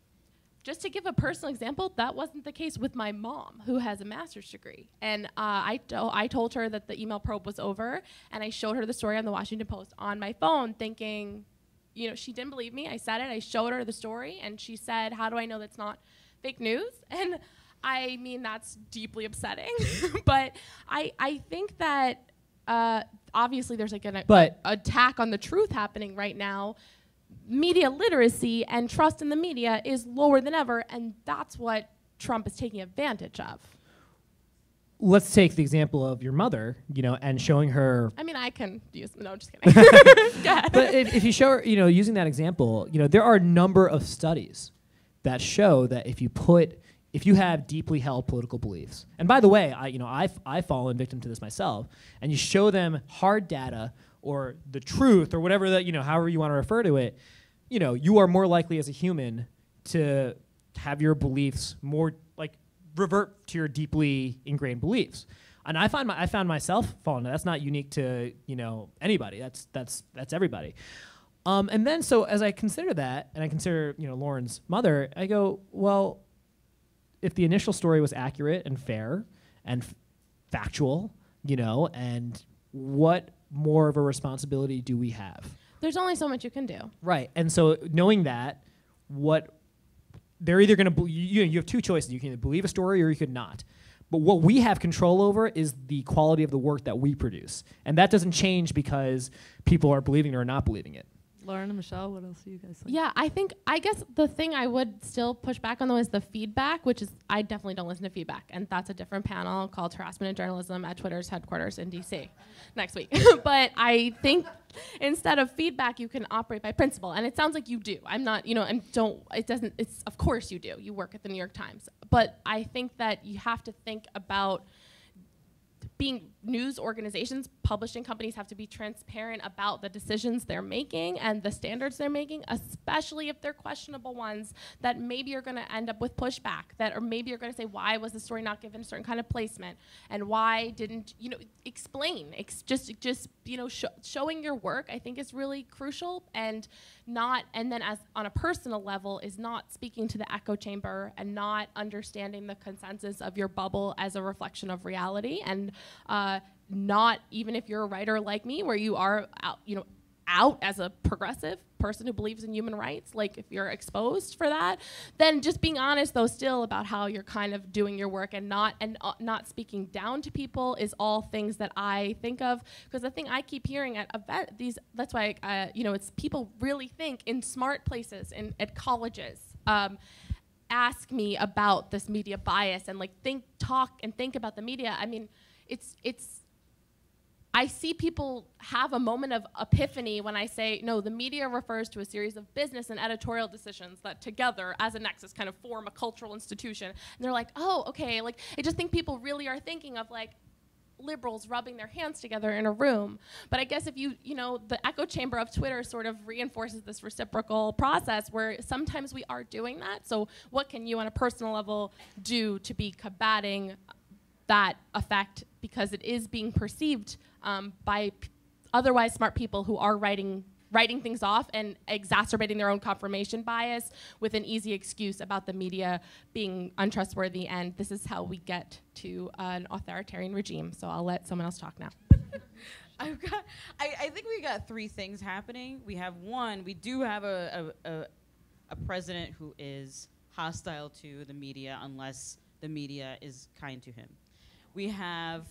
just to give a personal example, that wasn't the case with my mom, who has a master's degree. And uh, I, to- I told her that the email probe was over, and I showed her the story on the Washington Post on my phone, thinking, you know, she didn't believe me. I said it. I showed her the story, and she said, how do I know that's not fake news? And I mean, that's deeply upsetting. But I, I think that uh, obviously there's like an a, But- a- attack on the truth happening right now. Media literacy and trust in the media is lower than ever, and that's what Trump is taking advantage of. let's take the example of your mother, you know, and showing her. I mean, I can use. No, just kidding. Go ahead. But if, if you show her, you know, using that example, you know, there are a number of studies that show that if you put, if you have deeply held political beliefs, and by the way, I, you know, I've I've fallen victim to this myself, and you show them hard data or the truth or whatever that, you know, however you want to refer to it, you know, you are more likely as a human to have your beliefs more like revert to your deeply ingrained beliefs. And I find my, I found myself falling. That's not unique to, you know, anybody. That's that's that's everybody. Um, and then so as I consider that, and I consider, you know, Lauren's mother, I go, well, if the initial story was accurate and fair and f- factual, you know, and what more of a responsibility do we have? There's only so much you can do. Right. And so knowing that, what they're either going to, be- you, you have two choices. You can either believe a story or you could not. But what we have control over is the quality of the work that we produce. And that doesn't change because people are believing it or not believing it. Lauren and Michelle, what else do you guys think? Yeah, I think, I guess the thing I would still push back on though is the feedback, which is, I definitely don't listen to feedback. And that's a different panel called Harassment and Journalism at Twitter's headquarters in D C next week. But I think instead of feedback, you can operate by principle. And it sounds like you do. I'm not, you know, and don't, it doesn't, it's, of course you do. You work at the New York Times. But I think that you have to think about being news organizations, publishing companies have to be transparent about the decisions they're making and the standards they're making, especially if they're questionable ones that maybe are going to end up with pushback, that or maybe you're going to say, why was the story not given a certain kind of placement, and why didn't, you know, explain, ex- just, just you know, sh- showing your work, I think is really crucial, and not, and then as on a personal level is not speaking to the echo chamber and not understanding the consensus of your bubble as a reflection of reality, and uh, not, even if you're a writer like me, where you are out, you know, out as a progressive person who believes in human rights, like if you're exposed for that, then just being honest though still about how you're kind of doing your work, and not and uh, not speaking down to people is all things that I think of, because the thing I keep hearing at event these, that's why uh, you know, it's people really think in smart places, in at colleges, um, ask me about this media bias and like think, talk and think about the media. I mean, it's it's I see people have a moment of epiphany when I say, no, the media refers to a series of business and editorial decisions that together as a nexus kind of form a cultural institution. And they're like, oh, okay. Like, I just think people really are thinking of like liberals rubbing their hands together in a room. But I guess if you, you know, the echo chamber of Twitter sort of reinforces this reciprocal process where sometimes we are doing that. So what can you on a personal level do to be combating that effect, because it is being perceived um, by p- otherwise smart people who are writing writing things off and exacerbating their own confirmation bias with an easy excuse about the media being untrustworthy, and this is how we get to uh, an authoritarian regime. So I'll let someone else talk now. I've got, I, I think we got three things happening. We have one, we do have a, a, a, a president who is hostile to the media unless the media is kind to him. We have,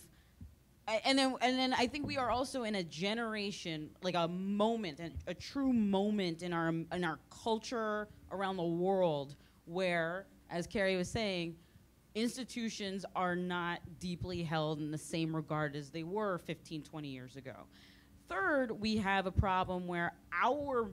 and then and then I think we are also in a generation, like a moment, and a true moment in our in our culture around the world, where, as Carrie was saying, institutions are not deeply held in the same regard as they were fifteen, twenty years ago. Third, we have a problem where our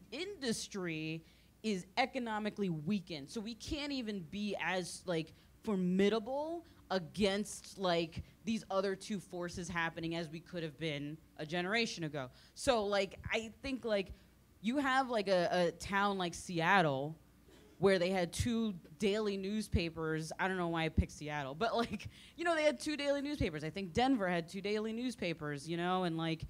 industry is economically weakened, so we can't even be as like formidable against like these other two forces happening as we could have been a generation ago. So like I think like you have like a, a town like Seattle where they had two daily newspapers. I don't know why I picked Seattle, but like, you know, they had two daily newspapers. I think Denver had two daily newspapers, you know, and like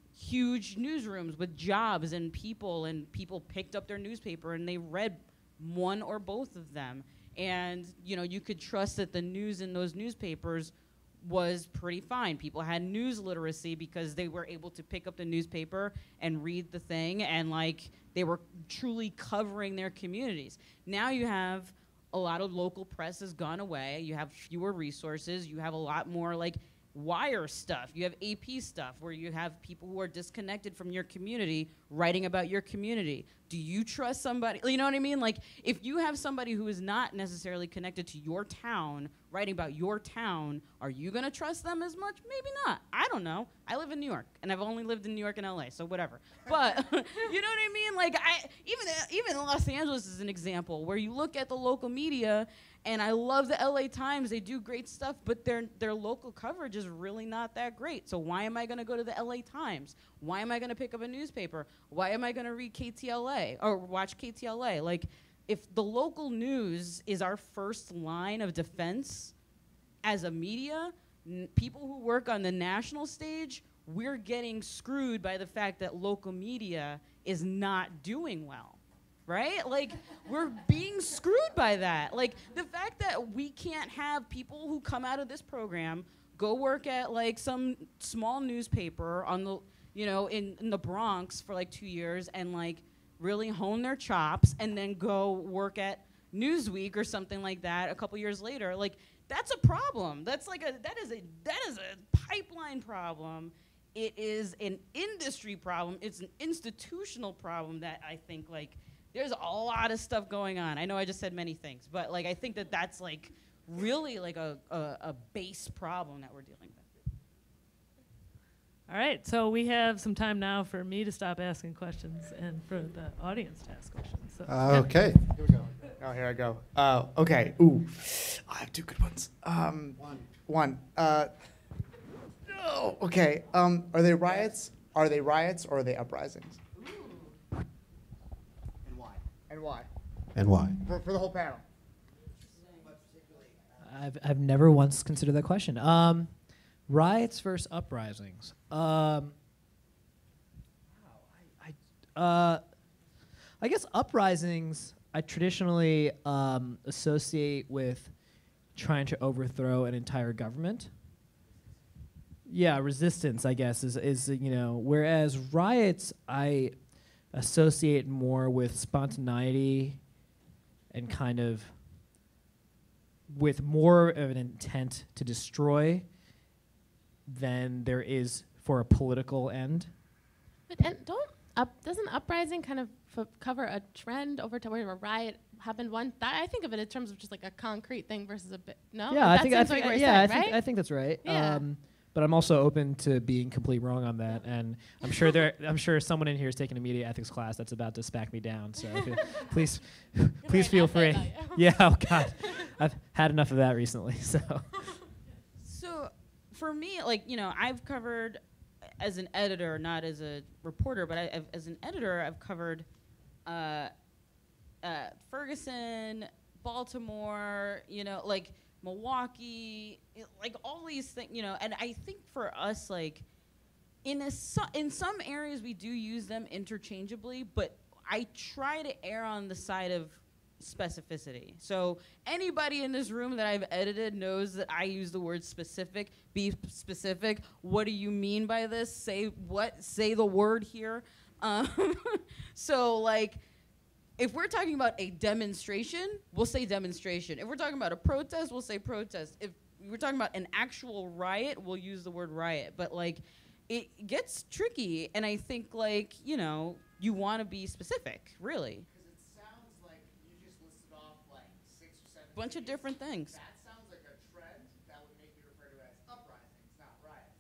huge newsrooms with jobs and people, and people picked up their newspaper and they read one or both of them. And, you know, you could trust that the news in those newspapers was pretty fine. People had news literacy because they were able to pick up the newspaper and read the thing, and, like, they were truly covering their communities. Now you have a lot of local press has gone away. You have fewer resources. You have a lot more, like, wire stuff. You have A P stuff where you have people who are disconnected from your community writing about your community. Do you trust somebody? You know what I mean? Like, if you have somebody who is not necessarily connected to your town writing about your town, are you going to trust them as much? Maybe not. I don't know. I live in New York, and I've only lived in New York and L A, so whatever. But you know what I mean? Like, I even even Los Angeles is an example where you look at the local media, and I love the L A Times. They do great stuff, but their their local coverage is really not that great. So why am I going to go to the L A Times? Why am I going to pick up a newspaper? Why am I going to read K T L A or watch K T L A? Like, if the local news is our first line of defense as a media, n- people who work on the national stage, we're getting screwed by the fact that local media is not doing well, right? Like, we're being screwed by that. Like, the fact that we can't have people who come out of this program go work at, like, some small newspaper on the, you know, in, in the Bronx for, like, two years and, like, really hone their chops and then go work at Newsweek or something like that a couple years later. Like, that's a problem. That's like a that is a that is a pipeline problem. It is an industry problem. It's an institutional problem that I think, like, there's a lot of stuff going on. I know I just said many things, but, like, I think that that's, like, really, like, a, a, a base problem that we're dealing with. All right, so we have some time now for me to stop asking questions and for the audience to ask questions. So, Uh, okay. Here we go. Oh, here I go. Uh, okay. Ooh, I have two good ones. Um, one. One. Uh, no. Okay. Um, are they riots? Are they riots or are they uprisings? Ooh. And why? And why? And why? For, for the whole panel. I've I've never once considered that question. Um, riots versus uprisings. Um, wow, I, I, uh, I guess uprisings I traditionally um, associate with trying to overthrow an entire government. Yeah, resistance, I guess, is is you know. Whereas riots, I associate more with spontaneity and kind of with more of an intent to destroy than there is for a political end. But and don't up doesn't uprising kind of f- cover a trend over to where a riot happened one? That, I think of it in terms of just like a concrete thing versus a bit. No, Yeah, That I think I seems think like what yeah, you're I saying, think right? I think that's right. Yeah. Um, but I'm also open to being completely wrong on that, and I'm sure there. I'm sure someone in here is taking a media ethics class that's about to smack me down. So if you- please, please feel free. Yeah. Oh God, I've had enough of that recently. So. So for me, like, you know, I've covered as an editor, not as a reporter, but I, I've, as an editor, I've covered uh, uh, Ferguson, Baltimore, you know, like Milwaukee, it, like all these things, you know, and I think for us, like, in a su- in some areas we do use them interchangeably, but I try to err on the side of specificity. So anybody in this room that I've edited knows that I use the word specific. Be specific. What do you mean by this? Say what? Say the word here. Um, so like, if we're talking about a demonstration, we'll say demonstration. If we're talking about a protest, we'll say protest. If we're talking about an actual riot, we'll use the word riot. But like, it gets tricky, and I think, like, you know, you want to be specific, really. Because it sounds like you just listed off like six or seven. Bunch of different things. That sounds like a trend that would make you refer to it as uprisings, not riots.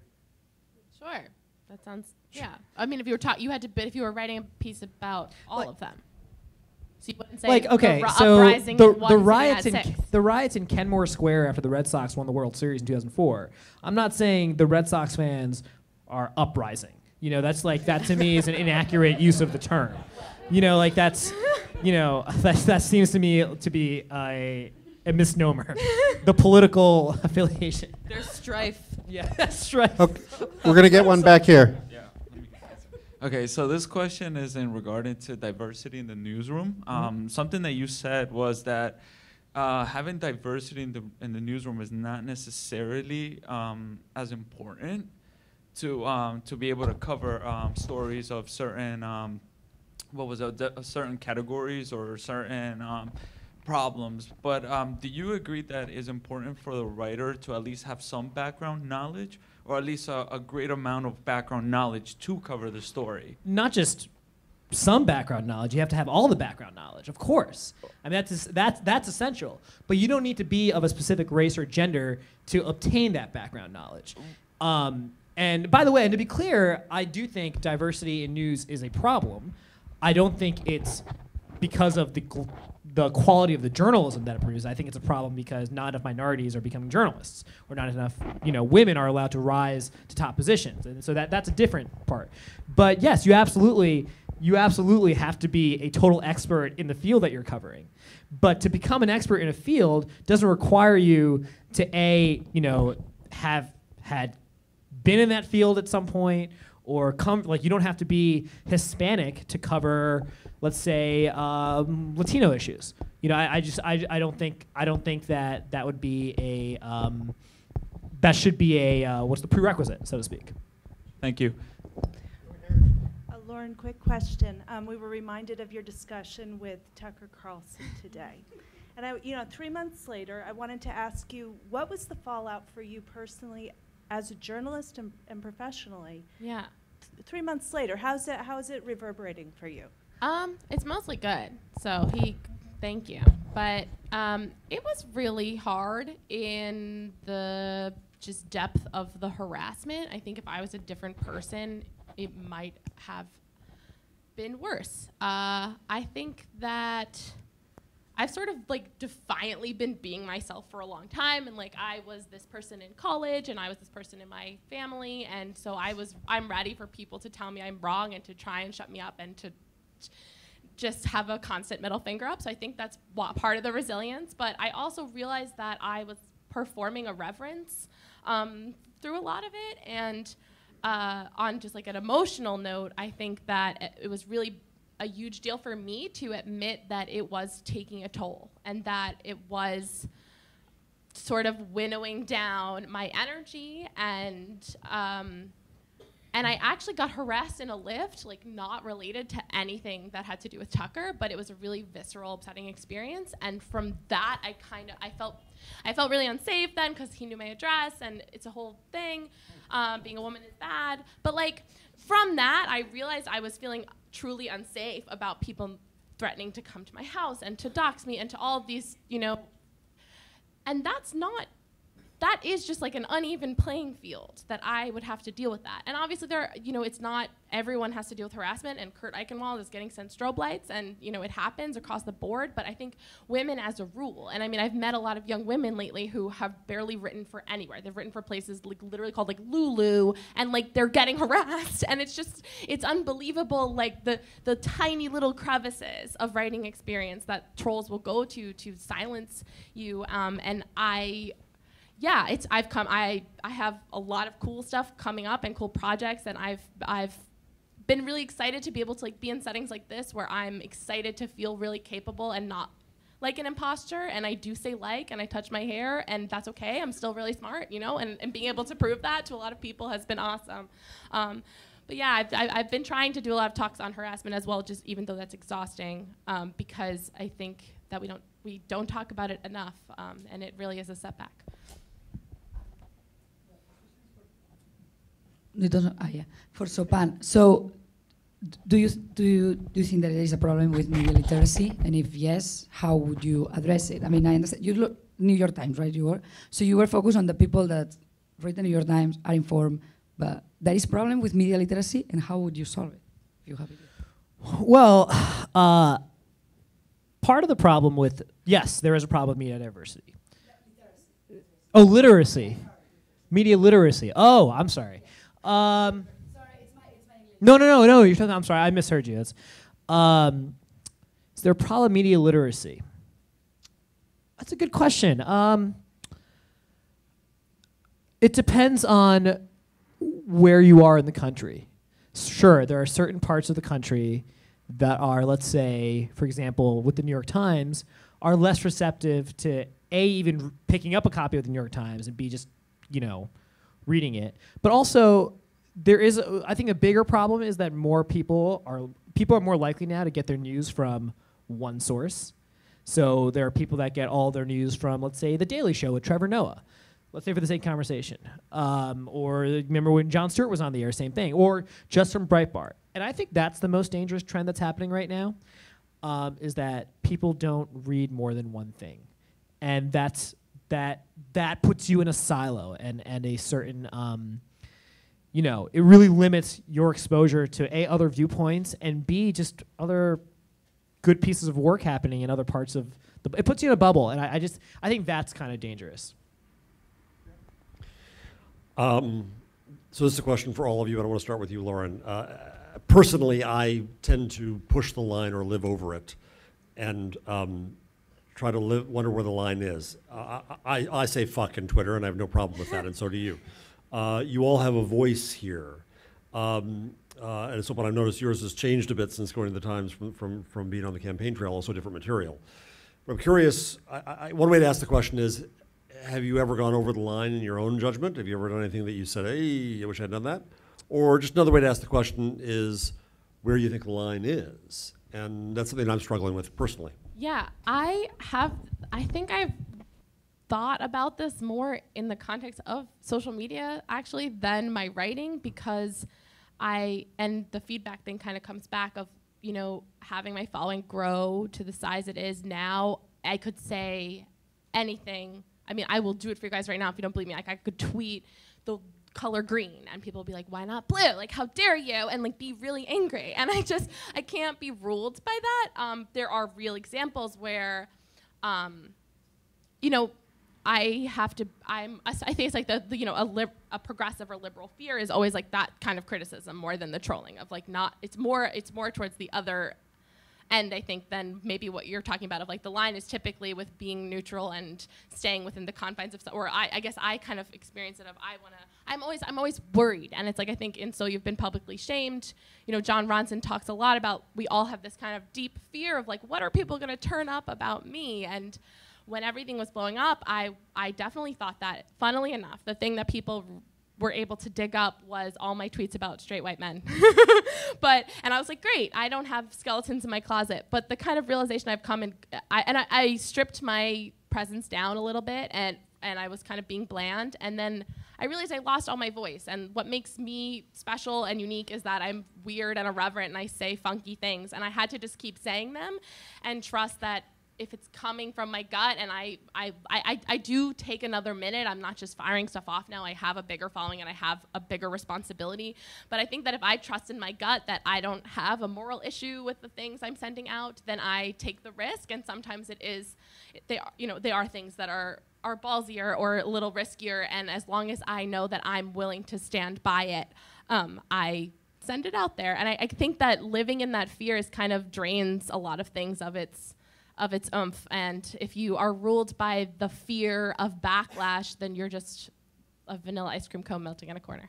Sure. That sounds, yeah. I mean, if you were taught, you had to, but if you were writing a piece about all Like- of them. So you wouldn't say Like, okay, the ri- so uprising the, in one the city riots had in six. the riots in Kenmore Square after the Red Sox won the World Series in two thousand four. I'm not saying the Red Sox fans are uprising. You know, that's like that to me is an inaccurate use of the term. You know, like that's, you know, that that seems to me to be a a misnomer. The political affiliation. There's strife. Yeah, that's right. Okay, we're gonna get one back here. Okay, so this question is in regarding to diversity in the newsroom. Um, something that you said was that uh, having diversity in the in the newsroom is not necessarily um, as important to um, to be able to cover um, stories of certain um, what was it, de- certain categories or certain um, problems. But um, do you agree that it's important for the writer to at least have some background knowledge, or at least a, a great amount of background knowledge to cover the story? Not just some background knowledge. You have to have all the background knowledge, of course. I mean, that's that's that's essential. But you don't need to be of a specific race or gender to obtain that background knowledge. Um, and by the way, and to be clear, I do think diversity in news is a problem. I don't think it's because of the gl- the quality of the journalism that it produces. I think it's a problem because not enough minorities are becoming journalists, or not enough, you know, women are allowed to rise to top positions, and so that that's a different part. But yes, you absolutely, you absolutely have to be a total expert in the field that you're covering. But to become an expert in a field doesn't require you to a, you know, have had been in that field at some point, or come, like, you don't have to be Hispanic to cover, let's say, um, Latino issues. You know, I, I just, I, I don't think, I don't think that that would be a, um, that should be a, uh, what's the prerequisite, so to speak. Thank you. Uh, Lauren, quick question. Um, we were reminded of your discussion with Tucker Carlson today. And I, you know, three months later, I wanted to ask you, what was the fallout for you personally as a journalist and, and professionally? Yeah. Th- three months later, how's it, how is it reverberating for you? Um, it's mostly good. So he, thank you. But um, it was really hard in the just depth of the harassment. I think if I was a different person, it might have been worse. Uh, I think that I've sort of like defiantly been being myself for a long time, and like I was this person in college and I was this person in my family, and so I was I'm ready for people to tell me I'm wrong and to try and shut me up and to just have a constant middle finger up. So I think that's wa- part of the resilience, but I also realized that I was performing a reverence um, through a lot of it, and uh, on just like an emotional note, I think that it, it was really a huge deal for me to admit that it was taking a toll and that it was sort of winnowing down my energy, and um, and I actually got harassed in a lift, like not related to anything that had to do with Tucker, but it was a really visceral, upsetting experience. And from that, I kind of I felt I felt really unsafe then because he knew my address, and it's a whole thing. Um, being a woman is bad, but like from that, I realized I was feeling truly unsafe about people threatening to come to my house and to dox me and to all of these, you know, and that's not, that is just like an uneven playing field that I would have to deal with that. And obviously there, are, you know, it's not, everyone has to deal with harassment, and Kurt Eichenwald is getting sent strobe lights, and, you know, it happens across the board, but I think women as a rule, and I mean, I've met a lot of young women lately who have barely written for anywhere. They've written for places like literally called like Lulu, and like they're getting harassed, and it's just, it's unbelievable, like the, the tiny little crevices of writing experience that trolls will go to to silence you, um, and I, yeah, it's I've come I I have a lot of cool stuff coming up and cool projects, and I've I've been really excited to be able to like be in settings like this where I'm excited to feel really capable and not like an imposter, and I do say like, and I touch my hair, and that's okay. I'm still really smart, you know, and, and being able to prove that to a lot of people has been awesome. Um, but yeah, I've, I've I've been trying to do a lot of talks on harassment as well, just even though that's exhausting, um, because I think that we don't we don't talk about it enough, um, and it really is a setback. It doesn't, ah, yeah. For Sopan, so d- do you do you do you think that there is a problem with media literacy? And if yes, how would you address it? I mean, I understand you look New York Times, right? You were so you were focused on the people that read the New York Times, are informed, but there is a problem with media literacy, and how would you solve it? If you have it. Well, uh, part of the problem with, yes, there is a problem with media diversity. Oh, literacy. Media literacy. Oh, I'm sorry. Um, Sorry, it's my, it's my English. no, no, no, no. You're talking. I'm sorry. I misheard you. That's, um, is there a problem with media literacy? That's a good question. Um, it depends on where you are in the country. Sure, there are certain parts of the country that are, let's say, for example, with the New York Times, are less receptive to A, even r- picking up a copy of the New York Times, and B, just, you know, reading it. But also, there is, a, I think a bigger problem is that more people are, people are more likely now to get their news from one source. So there are people that get all their news from, let's say, The Daily Show with Trevor Noah. Let's say for the sake of conversation. Um, or remember when Jon Stewart was on the air, same thing. Or just from Breitbart. And I think that's the most dangerous trend that's happening right now, um, is that people don't read more than one thing. And that's that that puts you in a silo and, and a certain, um, you know, it really limits your exposure to A, other viewpoints, and B, just other good pieces of work happening in other parts of the, it puts you in a bubble. And I, I just, I think that's kind of dangerous. Um, so this is a question for all of you, and I want to start with you, Lauren. Uh, personally, I tend to push the line or live over it, and um, try to live, wonder where the line is. Uh, I, I say fuck in Twitter, and I have no problem with that, and so do you. Uh, you all have a voice here. Um, uh, and so what I've noticed, yours has changed a bit since going to the Times from, from, from being on the campaign trail, also different material. But I'm curious, I, I, one way to ask the question is, have you ever gone over the line in your own judgment? Have you ever done anything that you said, hey, I wish I'd done that? Or just another way to ask the question is, where do you think the line is? And that's something I'm struggling with personally. Yeah, I have, I think I've thought about this more in the context of social media, actually, than my writing, because I, and the feedback thing kind of comes back of, you know, having my following grow to the size it is now. I could say anything. I mean, I will do it for you guys right now if you don't believe me. Like, I could tweet the color green, and people will be like, why not blue? Like, how dare you? And like, be really angry. And I just, I can't be ruled by that. Um, there are real examples where, um, you know, I have to, I'm, I think it's like the, the you know, a, lib, a progressive or liberal fear is always like that kind of criticism more than the trolling of like not, it's more, it's more towards the other end, I think, than maybe what you're talking about of like the line is typically with being neutral and staying within the confines of, or I, I guess I kind of experience it of I want to, I'm always, I'm always worried. And it's like, I think, and so you've been publicly shamed. You know, John Ronson talks a lot about, we all have this kind of deep fear of like, what are people going to turn up about me? And when everything was blowing up, I, I definitely thought that, funnily enough, the thing that people r- were able to dig up was all my tweets about straight white men. But, and I was like, great, I don't have skeletons in my closet. But the kind of realization I've come in, I, and I, I stripped my presence down a little bit, and, and I was kind of being bland. And then I realized I lost all my voice. And what makes me special and unique is that I'm weird and irreverent, and I say funky things. And I had to just keep saying them and trust that if it's coming from my gut, and I, I, I, I do take another minute. I'm not just firing stuff off now. I have a bigger following and I have a bigger responsibility. But I think that if I trust in my gut that I don't have a moral issue with the things I'm sending out, then I take the risk. And sometimes it is, they are, you know, they are things that are are ballsier or a little riskier. And as long as I know that I'm willing to stand by it, um, I send it out there. And I, I think that living in that fear is kind of drains a lot of things of its of its oomph. And if you are ruled by the fear of backlash, then you're just a vanilla ice cream cone melting in a corner.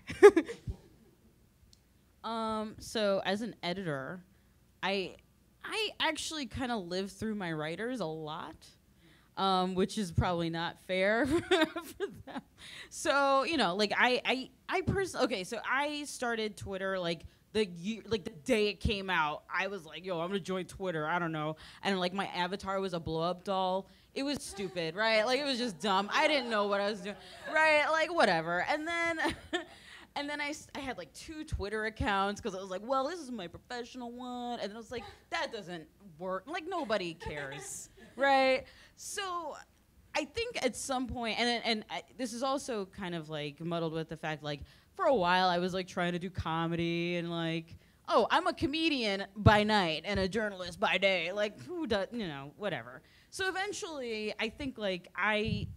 um, so as an editor, I I actually kind of live through my writers a lot, um, which is probably not fair for them. So, you know, like I I I personally, okay, so I started Twitter like The year, like the day it came out, I was like, yo, I'm gonna join Twitter, I don't know. And like my avatar was a blow up doll. It was stupid, right? Like it was just dumb. I didn't know what I was doing, right? Like whatever. And then, and then I, I had like two Twitter accounts because I was like, well, this is my professional one. And I was like, that doesn't work. Like nobody cares, right? So I think at some point, and, and I, this is also kind of like muddled with the fact like, for a while, I was like trying to do comedy and like, oh, I'm a comedian by night and a journalist by day. Like, who does, you know, whatever. So eventually, I think like I,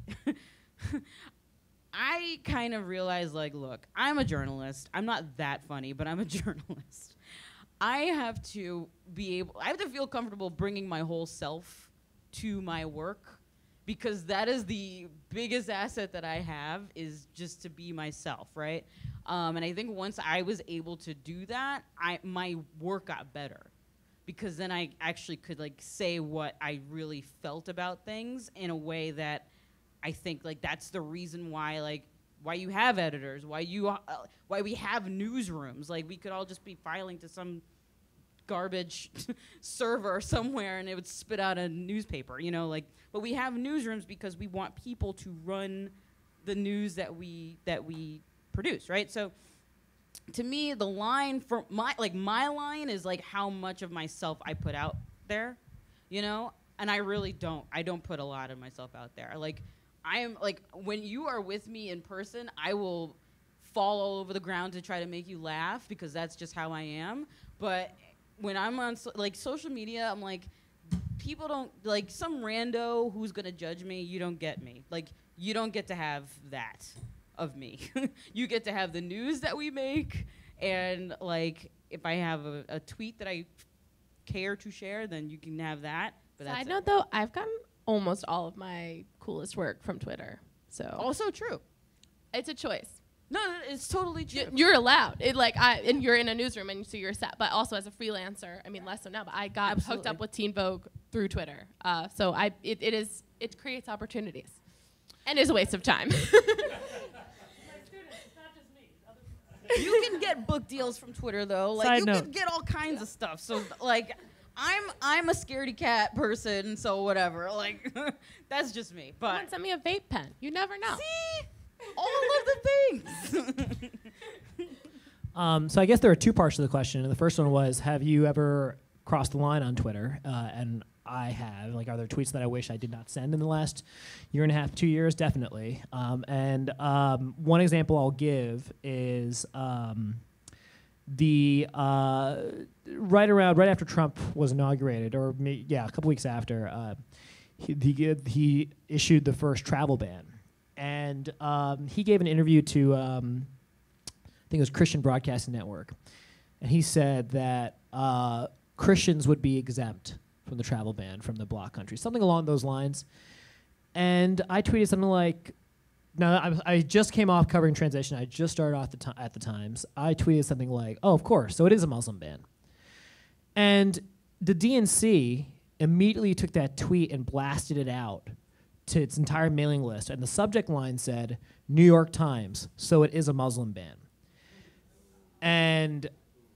I kind of realized like, look, I'm a journalist. I'm not that funny, but I'm a journalist. I have to be able, I have to feel comfortable bringing my whole self to my work, because that is the biggest asset that I have, is just to be myself, right? Um, and I think once I was able to do that, I my work got better, because then I actually could like say what I really felt about things in a way that I think like that's the reason why like why you have editors, why you uh, why we have newsrooms. Like we could all just be filing to some garbage server somewhere and it would spit out a newspaper, you know, like, but we have newsrooms because we want people to run the news that we that we produce, right? So to me, the line for my like my line is like how much of myself I put out there, you know. And I really don't. I don't put a lot of myself out there. Like, I am like when you are with me in person, I will fall all over the ground to try to make you laugh because that's just how I am. But when I'm on so, like social media, I'm like, people don't like some rando who's gonna judge me. You don't get me. Like, you don't get to have that of me. You get to have the news that we make, and like if I have a, a tweet that I care to share, then you can have that. But Side that's note it. though, I've gotten almost all of my coolest work from Twitter. So Also true. it's a choice. No, no, it's totally true. You, you're allowed. It like I and you're in a newsroom and so you're set. But also as a freelancer, I mean less so now. But I got Absolutely. hooked up with Teen Vogue through Twitter. Uh, so I it, it is it creates opportunities, and is a waste of time. You can get book deals from Twitter though. Like Side you note. can get all kinds of stuff. So like I'm I'm a scaredy cat person, so whatever. Like that's just me. But Someone sent me a vape pen. You never know. see all of the things. Um, so I guess there are two parts to the question. And the first one was, have you ever crossed the line on Twitter? Uh, and I have. Like, are there tweets that I wish I did not send in the last year and a half, two years? Definitely. Um, and um, one example I'll give is um, the uh, right around right after Trump was inaugurated, or may, yeah, a couple weeks after, uh, he, he he issued the first travel ban, and um, he gave an interview to. Um, I think it was Christian Broadcasting Network, and he said that uh, Christians would be exempt from the travel ban from the bloc countries, something along those lines. And I tweeted something like, now I, I just came off covering transition, I just started off the ti- at the Times, I tweeted something like, oh, of course, so it is a Muslim ban. And the D N C immediately took that tweet and blasted it out to its entire mailing list, and the subject line said, New York Times, so it is a Muslim ban. And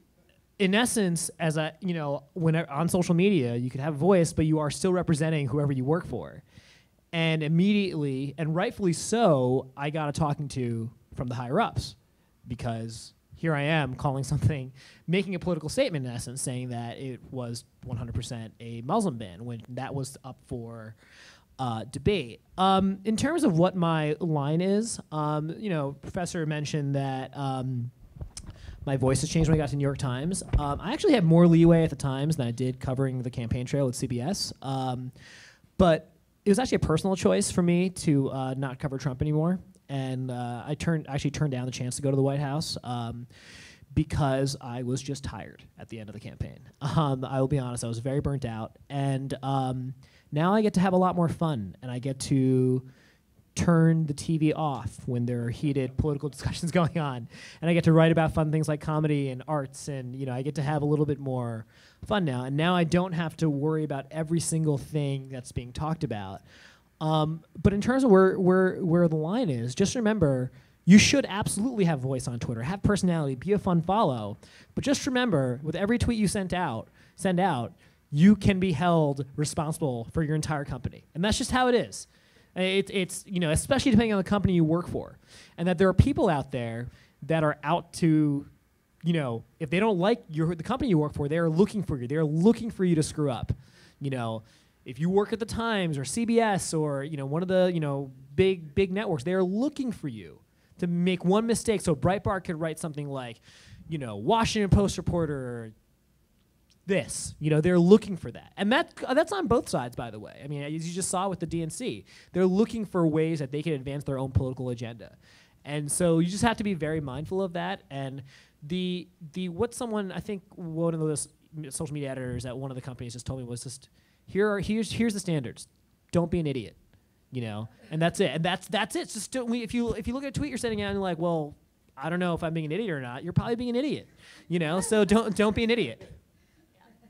in essence, as a, you know, when I, on social media, you could have a voice, but you are still representing whoever you work for. And immediately, and rightfully so, I got a talking to from the higher ups, because here I am calling something, making a political statement in essence, saying that it was one hundred percent a Muslim ban when that was up for uh, debate. Um, in terms of what my line is, um, you know, Professor mentioned that. Um, My voice has changed when I got to New York Times. Um, I actually had more leeway at the Times than I did covering the campaign trail at C B S. Um, but it was actually a personal choice for me to uh, not cover Trump anymore. And uh, I turned actually turned down the chance to go to the White House um, because I was just tired at the end of the campaign. Um, I will be honest, I was very burnt out. And um, now I get to have a lot more fun, and I get to turn the T V off when there are heated political discussions going on, and I get to write about fun things like comedy and arts, and you know I get to have a little bit more fun now. And now I don't have to worry about every single thing that's being talked about. Um, but in terms of where where where the line is, just remember you should absolutely have voice on Twitter, have personality, be a fun follow. But just remember, with every tweet you sent out, send out, you can be held responsible for your entire company, and that's just how it is. It, it's, you know, especially depending on the company you work for. And that there are people out there that are out to, you know, if they don't like your the company you work for, they're looking for you. They're looking for you to screw up. You know, if you work at the Times or C B S or, you know, one of the, you know, big, big networks, they're looking for you to make one mistake. So Breitbart could write something like, you know, Washington Post reporter this, you know, they're looking for that. And that uh, that's on both sides, by the way. I mean, as you just saw with the D N C, they're looking for ways that they can advance their own political agenda. And so you just have to be very mindful of that. And the the what someone, I think one of those social media editors at one of the companies just told me was just, here are here's here's the standards. Don't be an idiot, you know? And that's it. And that's that's it. Just don't, if you if you look at a tweet you're sending out and you're like, well, I don't know if I'm being an idiot or not, you're probably being an idiot. You know, so don't don't be an idiot.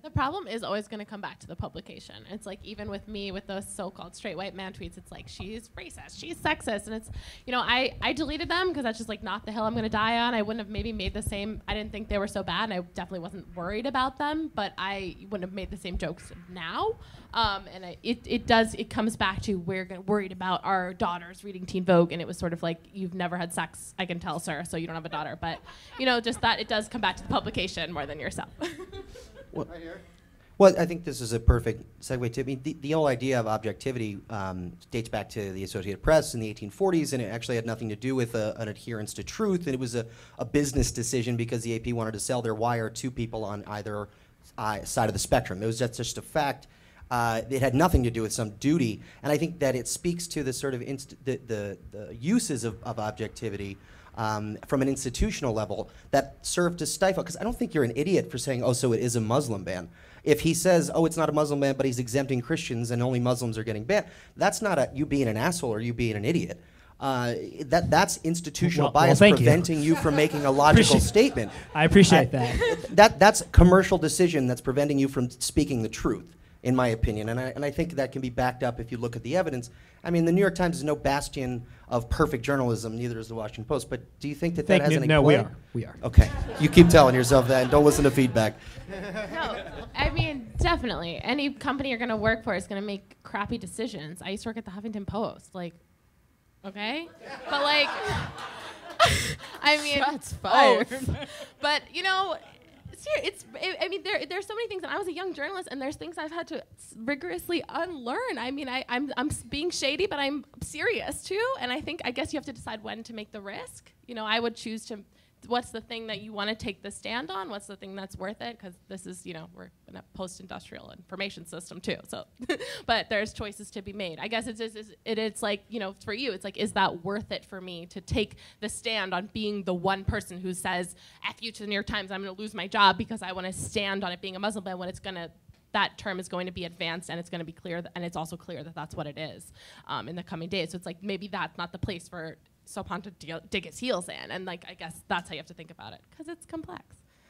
The problem is always going to come back to the publication. It's like, even with me, with those so-called straight white man tweets, it's like, she's racist, she's sexist. And it's, you know, I, I deleted them because that's just like not the hill I'm going to die on. I wouldn't have maybe made the same, I didn't think they were so bad, and I definitely wasn't worried about them, but I wouldn't have made the same jokes now. Um, and I, it, it does, it comes back to, we're gonna, worried about our daughters reading Teen Vogue, and it was sort of like, you've never had sex, I can tell, sir, so you don't have a daughter. But, you know, just that it does come back to the publication more than yourself. Well, well, I think this is a perfect segue to, I mean, the, the whole idea of objectivity um, dates back to the Associated Press in the eighteen forties, and it actually had nothing to do with a, an adherence to truth, and it was a, a business decision because the A P wanted to sell their wire to people on either uh, side of the spectrum. It was just, just a fact. Uh, it had nothing to do with some duty, and I think that it speaks to the sort of inst the, the, the uses of, of objectivity Um, from an institutional level that serve to stifle, because I don't think you're an idiot for saying, oh, so it is a Muslim ban. If he says, oh, it's not a Muslim ban, but he's exempting Christians and only Muslims are getting banned, that's not a, you being an asshole or you being an idiot. Uh, that That's institutional Well, bias well, preventing you. you from making a logical statement. I appreciate Uh, that. that. That's a commercial decision that's preventing you from speaking the truth, in my opinion. And I, and I think that can be backed up if you look at the evidence. I mean, the New York Times is no bastion of perfect journalism, neither is the Washington Post. But do you think that that Fake has news- any no, play? we are. We are. Okay. You keep telling yourself that and don't listen to feedback. No, I mean, definitely. Any company you're going to work for is going to make crappy decisions. I used to work at the Huffington Post. Like, okay? But, like, I mean. Shots fired. Oh, but, you know, it's, it, I mean, there, there's so many things. And I was a young journalist, and there's things I've had to rigorously unlearn. I mean, I, I'm, I'm being shady, but I'm serious, too. And I think, I guess you have to decide when to make the risk. You know, I would choose to, what's the thing that you want to take the stand on? What's the thing that's worth it? Because this is, you know, we're in a post-industrial information system, too. So, but there's choices to be made. I guess it's, it's, it, it's like, you know, for you, it's like, is that worth it for me to take the stand on being the one person who says, F you to the New York Times, I'm going to lose my job because I want to stand on it being a Muslim ban, when it's going to, that term is going to be advanced, and it's going to be clear, th and it's also clear that that's what it is um, in the coming days. So it's like, maybe that's not the place for Sopan to d dig its heels in, and like, I guess that's how you have to think about it, because it's complex.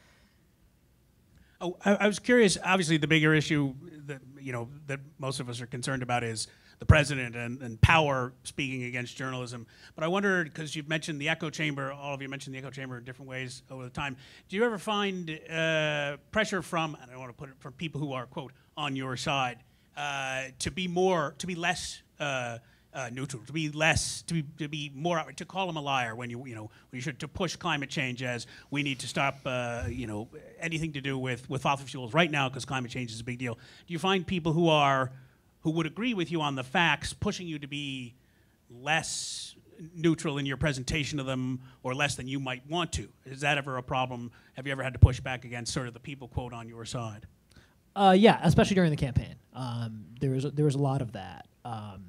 Oh, I, I was curious. Obviously, the bigger issue that you know that most of us are concerned about is the president and, and power speaking against journalism. But I wondered, because you've mentioned the echo chamber, all of you mentioned the echo chamber in different ways over the time. Do you ever find uh, pressure from, and I don't want to put it from people who are quote on your side, uh, to be more, to be less uh, uh, neutral, to be less, to be, to be more, to call him a liar when you, you know, when you should, to push climate change as we need to stop, uh, you know, anything to do with with fossil fuels right now because climate change is a big deal. Do you find people who are who would agree with you on the facts, pushing you to be less neutral in your presentation of them, or less than you might want to? Is that ever a problem? Have you ever had to push back against sort of the people, quote, on your side? Uh, yeah, especially during the campaign. Um, there was a, there was a lot of that. Um,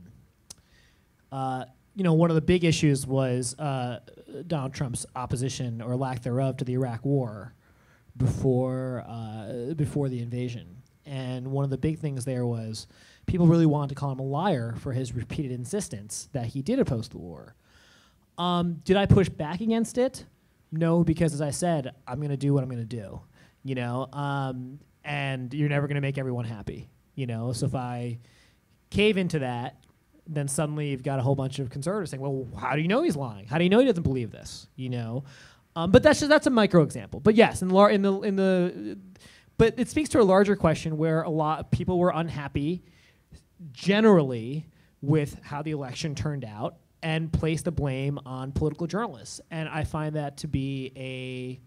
uh, you know, one of the big issues was uh, Donald Trump's opposition or lack thereof to the Iraq War before uh, before the invasion. And one of the big things there was people really wanted to call him a liar for his repeated insistence that he did oppose the war. Um, did I push back against it? No, because as I said, I'm going to do what I'm going to do, you know, um, and you're never going to make everyone happy, you know. So if I cave into that, then suddenly you've got a whole bunch of conservatives saying, well, how do you know he's lying? How do you know he doesn't believe this, you know? Um, but that's just, that's a micro example. But yes, in, lar in the in the but it speaks to a larger question where a lot of people were unhappy generally with how the election turned out and placed the blame on political journalists. And I find that to be a,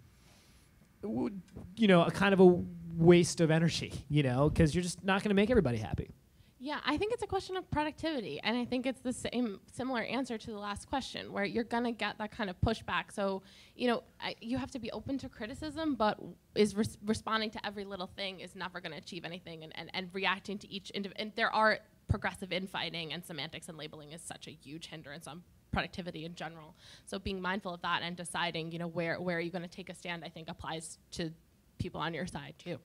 you know, a kind of a waste of energy, you know, because you're just not going to make everybody happy. Yeah, I think it's a question of productivity, and I think it's the same similar answer to the last question, where you're gonna get that kind of pushback. So, you know, I, you have to be open to criticism, but is res responding to every little thing is never gonna achieve anything, and, and, and reacting to each individual. And there are progressive infighting, and semantics and labeling is such a huge hindrance on productivity in general. So being mindful of that and deciding, you know, where, where are you gonna take a stand, I think applies to people on your side too.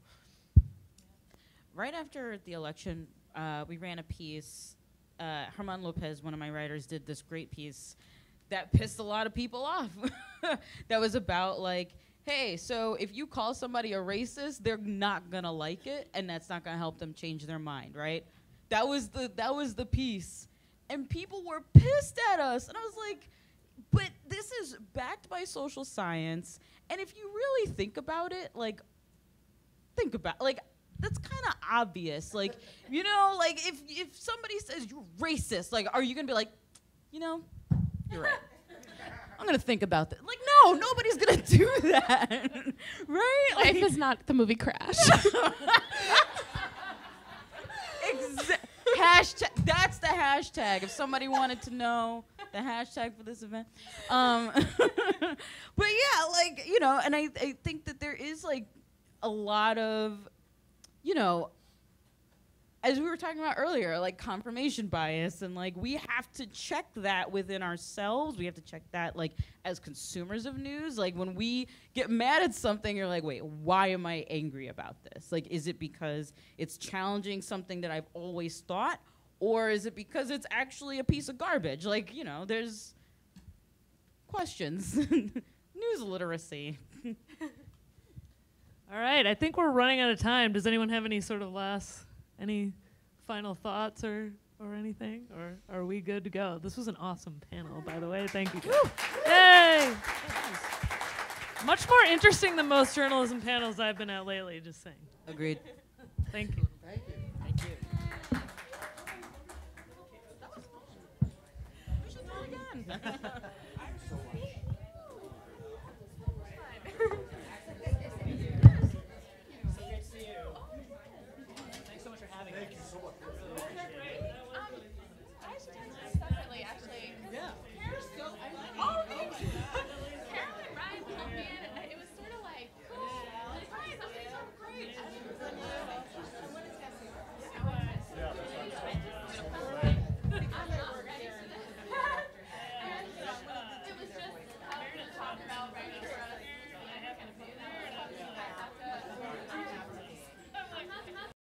Right after the election, Uh, we ran a piece. Uh, Herman Lopez, one of my writers, did this great piece that pissed a lot of people off. That was about, like, hey, so if you call somebody a racist, they're not gonna like it, and that's not gonna help them change their mind, right? That was the that was the piece, and people were pissed at us, and I was like, but this is backed by social science, and if you really think about it, like, think about like that's kind of obvious, like, you know, like if if somebody says you're racist, like, are you gonna be like, you know, you're right. I'm gonna think about that. Like, no, nobody's gonna do that, right? Life Like, is not the movie Crash. Exa- hashtag. That's the hashtag. If somebody wanted to know the hashtag for this event, um, but yeah, like, you know, and I I think that there is like a lot of, you know, as we were talking about earlier, like confirmation bias, and like we have to check that within ourselves. We have to check that like as consumers of news. Like when we get mad at something, you're like, wait, why am I angry about this? Like, is it because it's challenging something that I've always thought, or is it because it's actually a piece of garbage? Like, you know, there's questions. News literacy. All right, I think we're running out of time. Does anyone have any sort of last, any final thoughts or or anything? Or are we good to go? This was an awesome panel, by the way. Thank you guys. Yay! Much more interesting than most journalism panels I've been at lately, just saying. Agreed. Thank you. Thank you. Thank you. We should do it again.